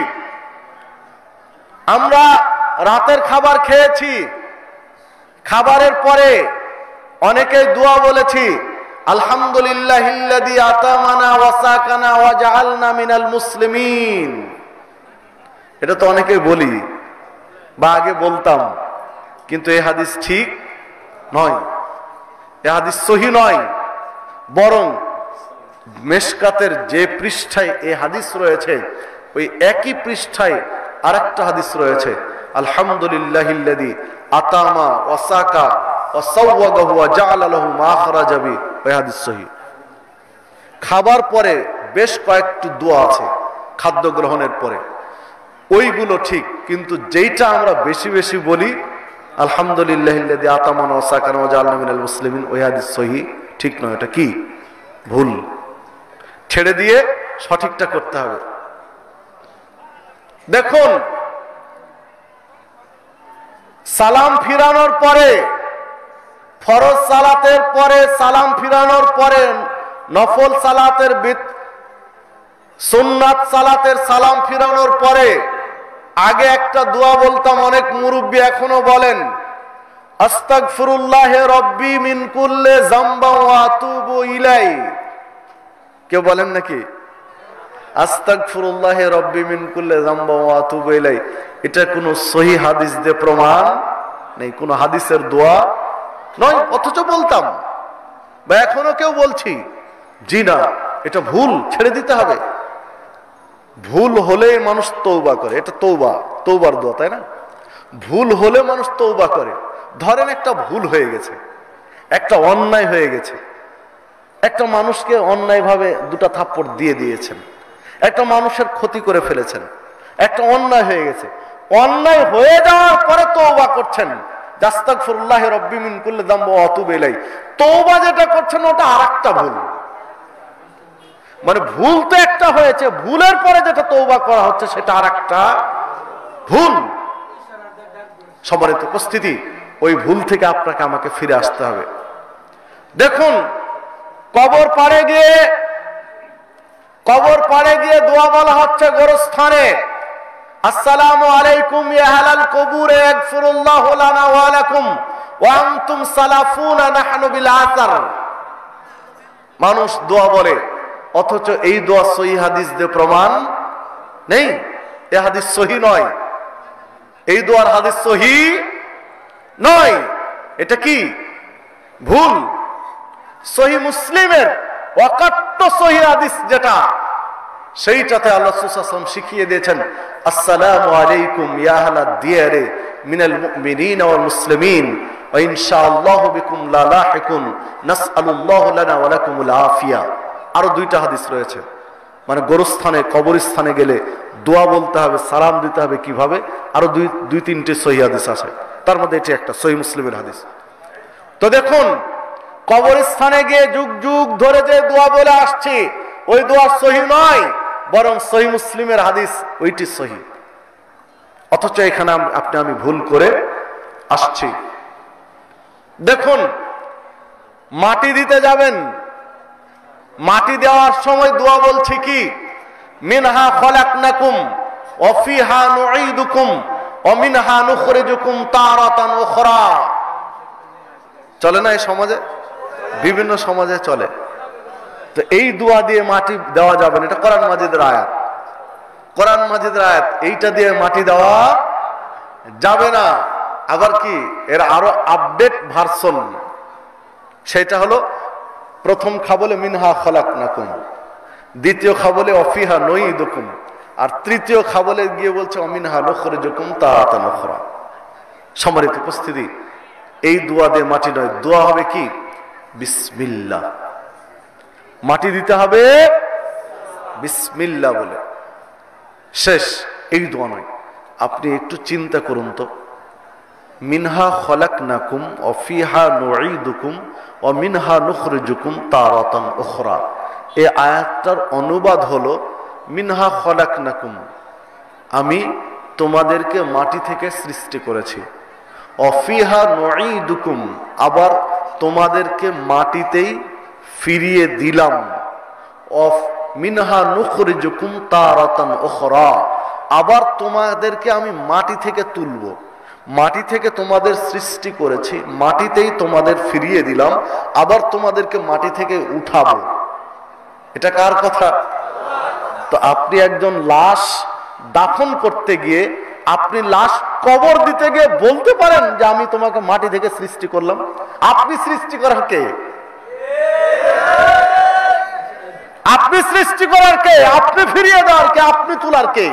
আমরা রাতের খাবার খেয়েছি, খাবারের পরে অনেকে দোয়া বলেছি, আলহামদুলিল্লাহিল্লাযী আতামানা ওয়া সাকানা ওয়া জাআলনা মিনাল মুসলিমিন। এটা তো অনেকেই বলি বা আগে বলতাম, কিন্তু এই হাদিস ঠিক নয়, এই হাদিস সহিহ নয়। বরং মেশকাতের যে পৃষ্ঠায় এই হাদিস রয়েছে ওই একই পৃষ্ঠায় আরেকটা হাদিস রয়েছে, আলহামদুলিল্লাহিল্লাযী আতামা ওয়া সাকা ওয়া সাওয়াগাহু ওয়া জাআলা লাহু মাখরাজা বি। ওই হাদিস সহিহ। খাবার পরে বেশ কয়েকটি দোয়া আছে খাদ্য গ্রহণের পরে, ওইগুলো ঠিক, কিন্তু যেইটা আমরা বেশি বেশি বলি আলহামদুলিল্লাহিল্লাযী আতামানা ওয়া সাকানা ওয়া জাআলনা মিনাল মুসলিমিন, ওই হাদিস সহিহ ঠিক নয়। এটা কি? ভুল। ছেড়ে দিয়ে সঠিকটা করতে হবে। দেখুন, সালাম ফিরানোর পরে, ফরজ সালাতের পরে সালাম ফিরানোর পরে, নফল সালাতের সুন্নাত সালাতের সালাম ফিরানোর পরে আগে একটা দোয়া বলতাম, অনেক মুরব্বী এখনো বলেন, আস্তাগফিরুল্লাহ রব্বি মিন কুল্লি যামবা ওয়া আতুবু ইলাইহি। কেউ বলেন নাকি আস্তাগফিরুল্লাহ রব্বি মিন কুল্লি যামবা ওয়া আতুবু ইলাইহি? এটা কোনো সহিহ হাদিস দিয়ে প্রমাণ নেই, কোনো হাদিসের দোয়া নয়, অথচ বলতাম বা এখনো কেউ বলছি। জি না, এটা ভুল, ছেড়ে দিতে হবে। ভুল হলে মানুষ তওবা করে, এটা তওবা, তওবার দোয়া, তাই না? ভুল হলে মানুষ তওবা করে। ধরেন একটা ভুল হয়ে গেছে, একটা অন্যায় হয়ে গেছে, একটা মানুষকে অন্যায়ভাবে দুটা থাপ্পড় দিয়ে দিয়েছেন, একটা মানুষের ক্ষতি করে ফেলেছেন, একটা অন্যায় হয়ে গেছে। অন্যায় হয়ে যাওয়ার পরে তওবা করছেন, আস্তাগফিরুল্লাহ রাব্বি মিন কুল্লি যামব ওয়া আতুবু ইলাইহি। তওবা যেটা করছেন ওটা আরেকটা ভুল। মানে ভুল তো একটা হয়েছে, ভুলের পরে যেটা তওবা করা হচ্ছে সেটা আরেকটা ভুল। সম্মানিত উপস্থিতি, ওই ভুল থেকে আপনাকে আমাকে ফিরে আসতে হবে। দেখুন, কবর পাড়ে গিয়ে কবর পাড়ে গিয়ে দোয়া বলা হচ্ছে গোরস্থানে, আসসালামু আলাইকুম ইয়া আহলাল কুবুর ইয়াগফিরুল্লাহু লানা ওয়া লাকুম ওয়া আনতুম সালাফুনা নাহনু বিল আসার। মানুষ দোয়া বলে, অথচ এই দোয়া সহিহ হাদিস দিয়ে প্রমাণ নেই। এই হাদিস সহিহ নয়, এই দোয়ার হাদিস সহিহ নয়। এটা কি? ভুল। সহিহ মুসলিমের ওয়াকাট্ট সহিহ হাদিস যেটা, সেইটাতে আল্লাহ রাসূল সাল্লাল্লাহু আলাইহি ওয়াসাল্লাম শিখিয়ে দিয়েছেন, আসসালামু আলাইকুম ইয়া আহলাদ দিয়ারি মিনাল মুমিনিনা ওয়াল মুসলিমিন ওয়া ইনশাআল্লাহু বিকুম লা লাহিকুন নাসআলুল্লাহু লানা ওয়া লাকুমুল আফিয়া। আরো দুইটা হাদিস রয়েছে। মানে গোরস্থানে, কবরস্থানে গেলে দোয়া বলতে হবে, সালাম দিতে হবে কিভাবে, আরো দুই দুই তিনটে সহিহ হাদিস আছে, তার মধ্যে এটি একটা সহিহ মুসলিমের হাদিস। তো দেখুন, কবরস্থানে গিয়ে যুগ যুগ ধরে যে দোয়া বলে আসছে ওই দোয়া সহিহ নয়, বরং সহিহ মুসলিমের হাদিস ওইটি সহিহ। অথচ এখানে আপনি আমি ভুল করে আসছি। দেখুন, মাটি দিতে যাবেন, মাটি দেওয়ার সময় দোয়া বলছি কি, মিনহা খলাকনাকুম ওয়া ফিহা নুঈদুকুম ওয়া মিনহা নুখরিজুকুম তারাতান উখরা। চলে না এই সমাজে? বিভিন্ন সমাজে চলে। তো এই দোয়া দিয়ে মাটি দেওয়া যাবে না, এটা কোরআন মাজিদের আয়াত। কোরআন মাজিদের আয়াত, এইটা দিয়ে মাটি দেওয়া যাবে না। আবার কি, এর আরো আপডেট ভার্সন, সেটা হলো প্রথম খাবলে মিনহা খলাকনাকুম, দ্বিতীয় খাবলে অফিহা নুঈদুকুম, আর তৃতীয় খাবলে গিয়ে বলছে অমিনহা নুখরিজুকুম তারাতান উখরা। সম্মানিত উপস্থিতি, এই দোয়া দিয়ে মাটি নয়, দোয়া হবে কি, বিসমিল্লাহ। মাটি দিতে হবে বিসমিল্লাহ বলে, শেষ। এই দোয়া নয়। আপনি একটু চিন্তা করুন তো, মিনহা খলাকনাকুম ওয়া ফিহা নুঈদুকুম ওয়া মিনহা নুখরিজুকুম তারাতান উখরা। এই আয়াতটার অনুবাদ হলো মিনহা খলাকনাকুম, আমি তোমাদেরকে মাটি থেকে সৃষ্টি করেছি, ওয়া ফিহা নুঈদুকুম, আবার তোমাদেরকে মাটিতেই ফিরিয়ে দিলাম, ওয়া মিনহা নুখরিজুকুম তারাতান উখরা, আবার তোমাদেরকে আমি মাটি থেকে তুলব, মাটি থেকে তোমাদের সৃষ্টি করেছি, মাটিতেই তোমাদের ফিরিয়ে দিলাম, আবার তোমাদেরকে মাটি থেকে উঠাবো। এটা কার কথা? তো আপনি একজন লাশ দাফন করতে গিয়ে, আপনি লাশ কবর দিতে গিয়ে বলতে পারেন যে আমি তোমাকে মাটি থেকে সৃষ্টি করলাম? আপনি সৃষ্টি করার কে? আপনি সৃষ্টি করার কে? আপনি ফিরিয়ে দেওয়ার কে? আপনি তোলার কে?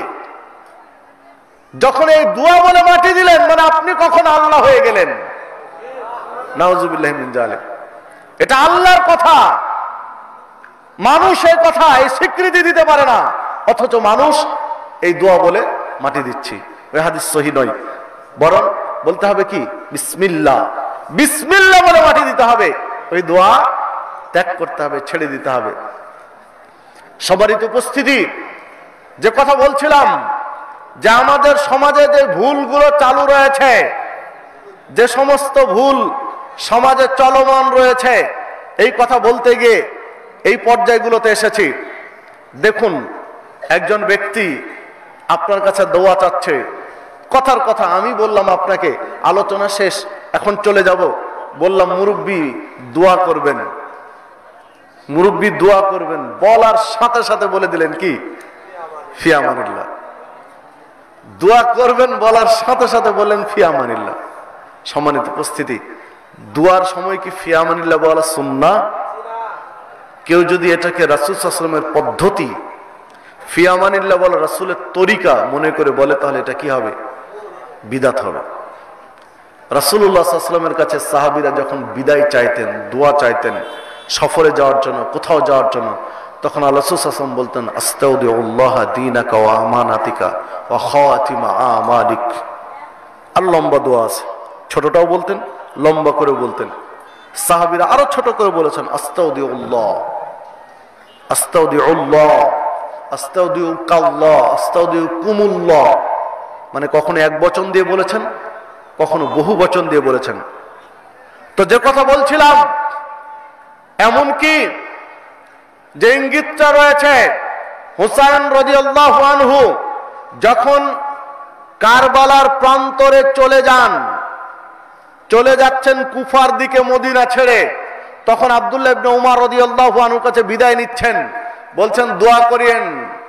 যখন এই দোয়া বলে মাটি দিলেন, মানে আপনি কখন আল্লাহ হয়ে গেলেন? নাউজুবিল্লাহি মিন যালিক। এটা আল্লাহর কথা, মানুষ এই কথা এই স্বীকৃতি দিতে পারে না, অথচ মানুষ এই দোয়া বলে মাটি দিচ্ছি। ওই হাদিস সহিহ নয়, বরং বলতে হবে কি, বিসমিল্লাহ। বিসমিল্লাহ বলে মাটি দিতে হবে, ওই দোয়া ত্যাগ করতে হবে, ছেড়ে দিতে হবে। সম্মানিত উপস্থিতি, যে কথা বলছিলাম, যে আমাদের সমাজে যে ভুলগুলো চালু রয়েছে, যে সমস্ত ভুল সমাজে চলমান রয়েছে, এই কথা বলতে গিয়ে এই পর্যায়গুলোতে এসেছি। দেখুন, একজন ব্যক্তি আপনার কাছে দোয়া চাচ্ছে, কথার কথা আমি বললাম আপনাকে, আলোচনা শেষ, এখন চলে যাব, বললাম মুরব্বি দোয়া করবেন, মুরব্বি দোয়া করবেন, বলার সাথে সাথে বলে দিলেন কি, ফি আমানিল্লাহ। দোয়া করবেন বলার সাথে সাথে বললেন ফি আমানিল্লাহ। সম্মানিত উপস্থিতি, দোয়ার সময় কি ফি আমানিল্লাহ বলা সুন্নাহ? কেউ যদি এটাকে রাসূল সাল্লাল্লাহু আলাইহি ওয়াসাল্লামের পদ্ধতি, ফি আমানিল্লাহ বলে রাসূলের তরিকা মনে করে বলে, তাহলে এটা কি হবে? বিদআত হবে। রাসূলুল্লাহ সাল্লাল্লাহু আলাইহি ওয়াসাল্লামের কাছে সাহাবীরা যখন বিদায় চাইতেন, দোয়া চাইতেন সফরে যাওয়ার জন্য, কোথাও যাওয়ার জন্য, তখন আল্লাহ রাসূল সাল্লাল্লাহু আলাইহি ওয়াসাল্লাম বলতেন আস্তাউদিউল্লাহ দীনাকা ওয়া আমানাতিকা ওয়া খাওয়াতিমা আমালিক। আর লম্বা দোয়া আছে, ছোটটাও বলতেন, লম্বা করে বলতেন। সাহাবীরা আরো ছোট করে বলেছেন আস্তাউদিউল্লাহ, আস্তাউদিউল্লাহ, আস্তাউদিউকাল্লাহ, আস্তাউদিউকুমুল্লাহ। মানে কখনো এক বচন দিয়ে বলেছেন, কখনো বহু বচন দিয়ে বলেছেন। তো যে কথা বলছিলাম, এমন কি যে ইঙ্গিতটা রয়েছে, হুসাইন রাদিয়াল্লাহু আনহু যখন কারবালার প্রান্তরে চলে যান, চলে যাচ্ছেন কুফার দিকে মদিনা ছেড়ে, তখন আব্দুল্লাহ ইবনে উমর রাদিয়াল্লাহু আনহুর কাছে বিদায় নিচ্ছেন, বলছেন দোয়া করিয়েন,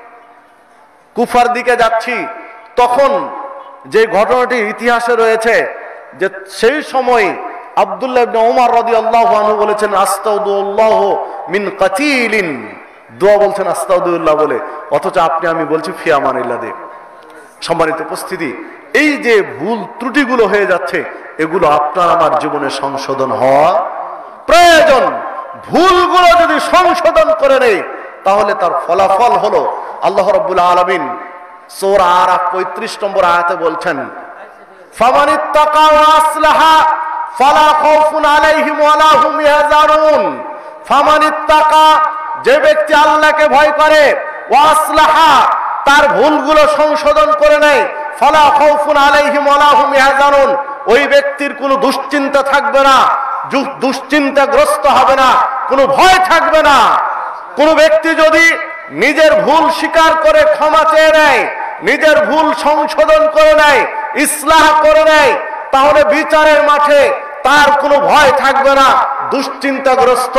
কুফার দিকে যাচ্ছি। তখন যে ঘটনাটি ইতিহাসে রয়েছে যে সেই সময় আব্দুল্লাহ ইবনে উমর রাদিয়াল্লাহু আনহু বলেছেন আস্তাউদুল্লাহ মিন কাতিলিন, দোয়া বলছেন আস্তাউদুল্লাহ বলে, অথচ আপনি আমি বলছি ফি আমানিল্লাহ দে। সম্মানিত উপস্থিতি, এই যে ভুল ত্রুটিগুলো হয়ে যাচ্ছে, এগুলো আপনার আমার জীবনে সংশোধন হওয়া প্রয়োজন। ভুলগুলো যদি সংশোধন করে নেই, তাহলে তার ফলাফল হলো আল্লাহ রাব্বুল আলামিন সূরা আরাফ পঁয়ত্রিশ নম্বর আয়াতে বলছেন ফামানিত্তাকা ওয়া আসলাহা ফালা খাউফুন আলাইহিম ওয়ালা হুম ইয়াহজানুন। ফামানিত্তাকা, যে ব্যক্তি আল্লাহকে ভয় করে, ওয়া আসলাহা, তার ভুলগুলো সংশোধন করে নেয়, ফালা খাউফুন আলাইহিম ওয়ালা হুম ইয়াহজানুন, ওই ব্যক্তির কোনো দুশ্চিন্তা থাকবে না, দুশ্চিন্তাগ্রস্ত হবে না, কোনো ভয় থাকবে না। কোন ব্যক্তি যদি নিজের ভুল স্বীকার করে ক্ষমা চেয়ে নেয়, নিজের ভুল সংশোধন করে নেয়, ইসলাহ করে নেয়, তাহলে বিচারের মাঠে তার কোনো ভয় থাকবে না, দুশ্চিন্তাগ্রস্ত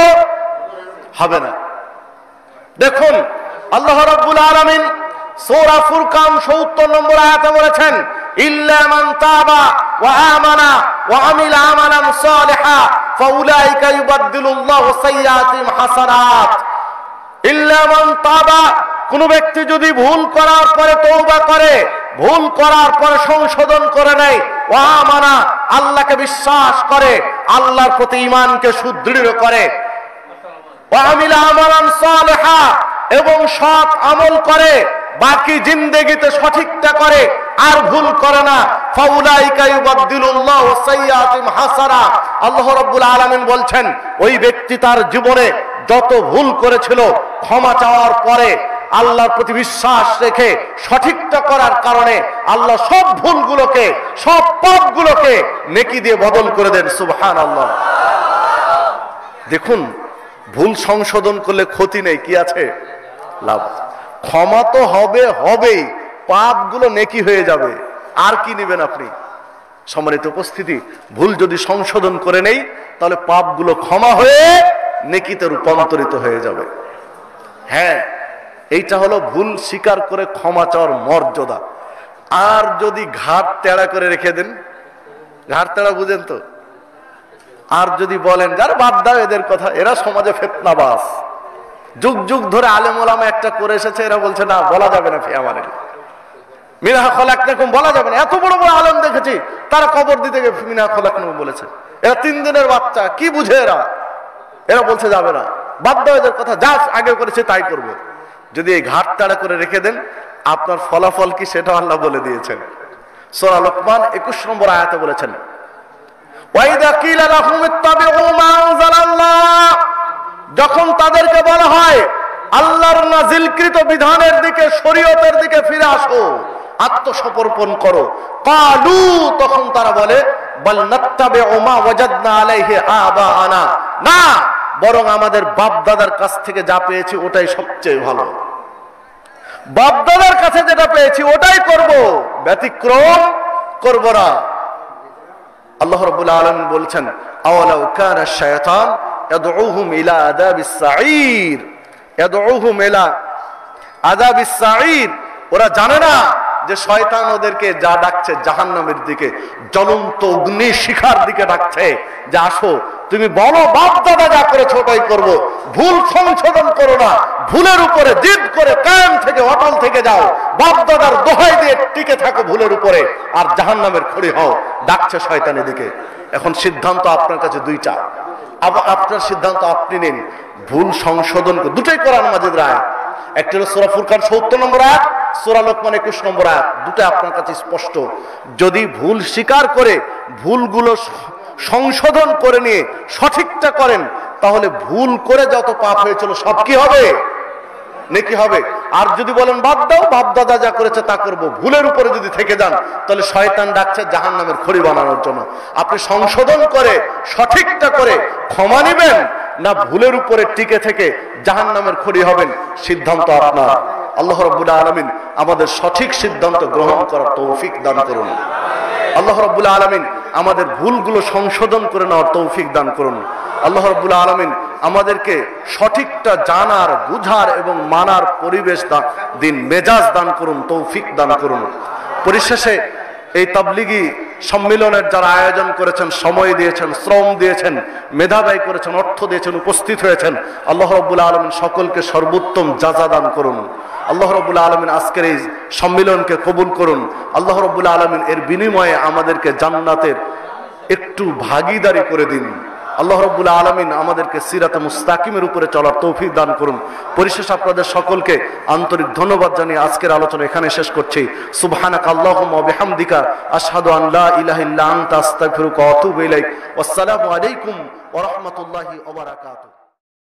হবে না। দেখুন আল্লাহ রাব্বুল আলামিন সূরা ফুরকান সত্তর নম্বর আয়াতে বলেছেন ইল্লা মান তাবা ওয়া আমানা ওয়া আমিলা আমালান সালিহা ফাউলাইকা ইউবাদদিলুল্লাহু সাইয়্যাতিহিম হাসানাত। ইল্লা মান তাবা, কোন ব্যক্তি যদি ভুল করার পরে তওবা করে, ভুল করার পরে সংশোধন করে নেয়, ওয়া আমানা, আল্লাহকে বিশ্বাস করে, আল্লাহর প্রতি ঈমানকে সুদৃঢ় করে, ওয়া আমিলা আমালান সালিহা, এবং সৎ আমল করে, বাকি জিন্দেগিতে সঠিকটা করে, আর ভুল করে না, ফাউলাইকা ইউবাদদিলুল্লাহু সাইয়্যাতিহিম হাসানা। আল্লাহ রাব্বুল আলামিন বলছেন ওই ব্যক্তি তার জীবনে যত ভুল করেছিল, ক্ষমা চাওয়ার পরে আল্লাহর প্রতি বিশ্বাস রেখে সঠিকটা করার কারণে আল্লাহ সব ভুলগুলোকে, সব পাপগুলোকে নেকি দিয়ে বদল করে দেন। সুবহানাল্লাহ। দেখুন, ভুল সংশোধন করলে ক্ষতি নেই, কি আছে? লাভ। ক্ষমা তো হবে হবেই, পাপগুলো নেকি হয়ে যাবে, আর কি নেবেন আপনি? সম্মানিত উপস্থিতি, ভুল যদি সংশোধন করে নেই, তাহলে পাপগুলো ক্ষমা হয়ে নেকিতে রূপান্তরিত হয়ে যাবে। হ্যাঁ, এইটা হলো ভুল স্বীকার করে ক্ষমা চাওয়ার মর্যাদা। আর যদি ঘাট তেড়া করে রেখে দেন, ঘাট তেড়া বুঝেন তো, আর যদি বলেন যারা বাদ দাও এদের কথা, এরা সমাজে ফিতনাবাজ, যুগ যুগ ধরে আলেম ওলামা একটা করে এসেছে, এরা বলছে না বলা যাবে না, আমাদের মিনাহা খলাকনাকুম বলা যাবে না। এত বড় বড় আলেম দেখেছি তারা কবর দিতে গিয়ে মিনাহা খলাকনাকুম বলেছে। এরা তিন দিনের বাচ্চা, কি বুঝে এরা? এরা বলছে যাবে না, বাদ দাও এদের কথা, যা আগে করেছে তাই করব। যদি এই ঘাট তাড়া করে রেখে দেন, আপনার ফলাফল কি সেটা আল্লাহ বলে দিয়েছেন। সূরা লোকমান একুশ নম্বর আয়াতে বলেছেন ওয়াইদা কিলা লাহুম ইত্তাবিউ মা আনজালাল্লাহ, যখন তাদেরকে বলা হয় আল্লাহর নাজিলকৃত বিধানের দিকে, শরীয়তের দিকে ফিরে আসো, আত্মসমর্পণ করো, কালু, তখন তারা বলে বাল নাত্তাবিউ মা ওয়াজাদনা আলাইহি আবাআনা, না, বরং আমাদের বাপ দাদার কাছ থেকে যা পেয়েছি ওটাই সবচেয়ে ভালো, বাপ দাদার কাছে যেটা পেয়েছি ওটাই করব, ব্যতিক্রম করব না। আল্লাহ রাব্বুল আলামিন বলছেন আওয়ালাউ কানা শাইতান ইয়াদউহুম ইলা আযাবিস সাঈর, ইয়াদউহুম ইলা আযাবিস সাঈর, ওরা জানে না যে শয়তান ওদেরকে যা ডাকছে জাহান্নামের দিকে, জ্বলন্ত অগ্নি শিখার দিকে ডাকছে, যে আসো তুমি বলো বাপ দাদা যা করেছো ওটাই করবো, ভুল সংশোধন করো না, ভুলের উপরে জিদ করে কায়েম থেকে অটল থেকে যাও, বাপ দাদার দোহাই দিয়ে টিকে থাকো ভুলের উপরে, আর জাহান্নামের খড়ি হও। ডাকছে শয়তানের দিকে। এখন সিদ্ধান্ত আপনার কাছে দুইটা, আবার আপনার সিদ্ধান্ত আপনি নিন। ভুল সংশোধন দুটাই কোরআন মাজিদ রায়, একটা হলো সূরা ফুরকান সত্তর নম্বর আয়াত, সূরা লোকমান একুশ নম্বর আয়াত, দুটো আপনার কাছে স্পষ্ট। যদি ভুল স্বীকার করে ভুলগুলো সংশোধন করে নিয়ে সঠিকটা করেন, তাহলে ভুল করে যত পাপ হয়েছিল সব কি হবে? নেকি হবে। আর যদি বলেন বাদ দাও, বাপ দাদা যা করেছে তা করবো, ভুলের উপরে যদি থেকে যান, তাহলে শয়তান ডাকছে জাহান্নামের খড়ি বানানোর জন্য। আপনি সংশোধন করে সঠিকটা করে ক্ষমা নেবেন, না ভুলের উপরে টিকে থেকে জাহান্নামের খড়ি হবেন, সিদ্ধান্ত আপনার। আল্লাহ রাব্বুল আলামিন আমাদের সঠিক সিদ্ধান্ত গ্রহণ করার তৌফিক দান করুন। আল্লাহ রাব্বুল আলামিন আমাদের ভুলগুলো সংশোধন করে নেওয়ার তৌফিক দান করুন। আল্লাহ রাব্বুল আলামিন আমাদেরকে সঠিকটা জানার, বুঝার এবং মানার পরিবেশ দিন, মেজাজ দান করুন, তৌফিক দান করুন। পরিশেষে এই তাবলিগি সম্মেলনের যারা আয়োজন করেছেন, সময় দিয়েছেন, শ্রম দিয়েছেন, মেধা ব্যয় করেছেন, অর্থ দিয়েছেন, উপস্থিত হয়েছেন, আল্লাহ রাব্বুল আলামিন সকলকে সর্বোত্তম জাযা দান করুন। আল্লাহ রাব্বুল আলামিন আজকের এই সম্মেলনকে কবুল করুন। আল্লাহ রাব্বুল আলামিন এর বিনিময়ে আমাদেরকে জান্নাতের একটু ভাগীদারি করে দিন। আল্লাহ রাব্বুল আলামিন আমাদেরকে সিরাতে মুস্তাকিমের উপরে চলার তৌফিক দান করুন। পরিশেষে আপনাদের সকলকে আন্তরিক ধন্যবাদ জানিয়ে আজকের আলোচনা এখানে শেষ করছি। সুবহানাকা আল্লাহুম্মা ওয়া বিহামদিকা আশহাদু আন লা ইলাহা ইল্লা আনতা আস্তাগফিরুকা ওয়া আতুবু ইলাইক। ওয়াসসালামু আলাইকুম ওয়া রাহমাতুল্লাহি ওয়া বারাকাতুহু।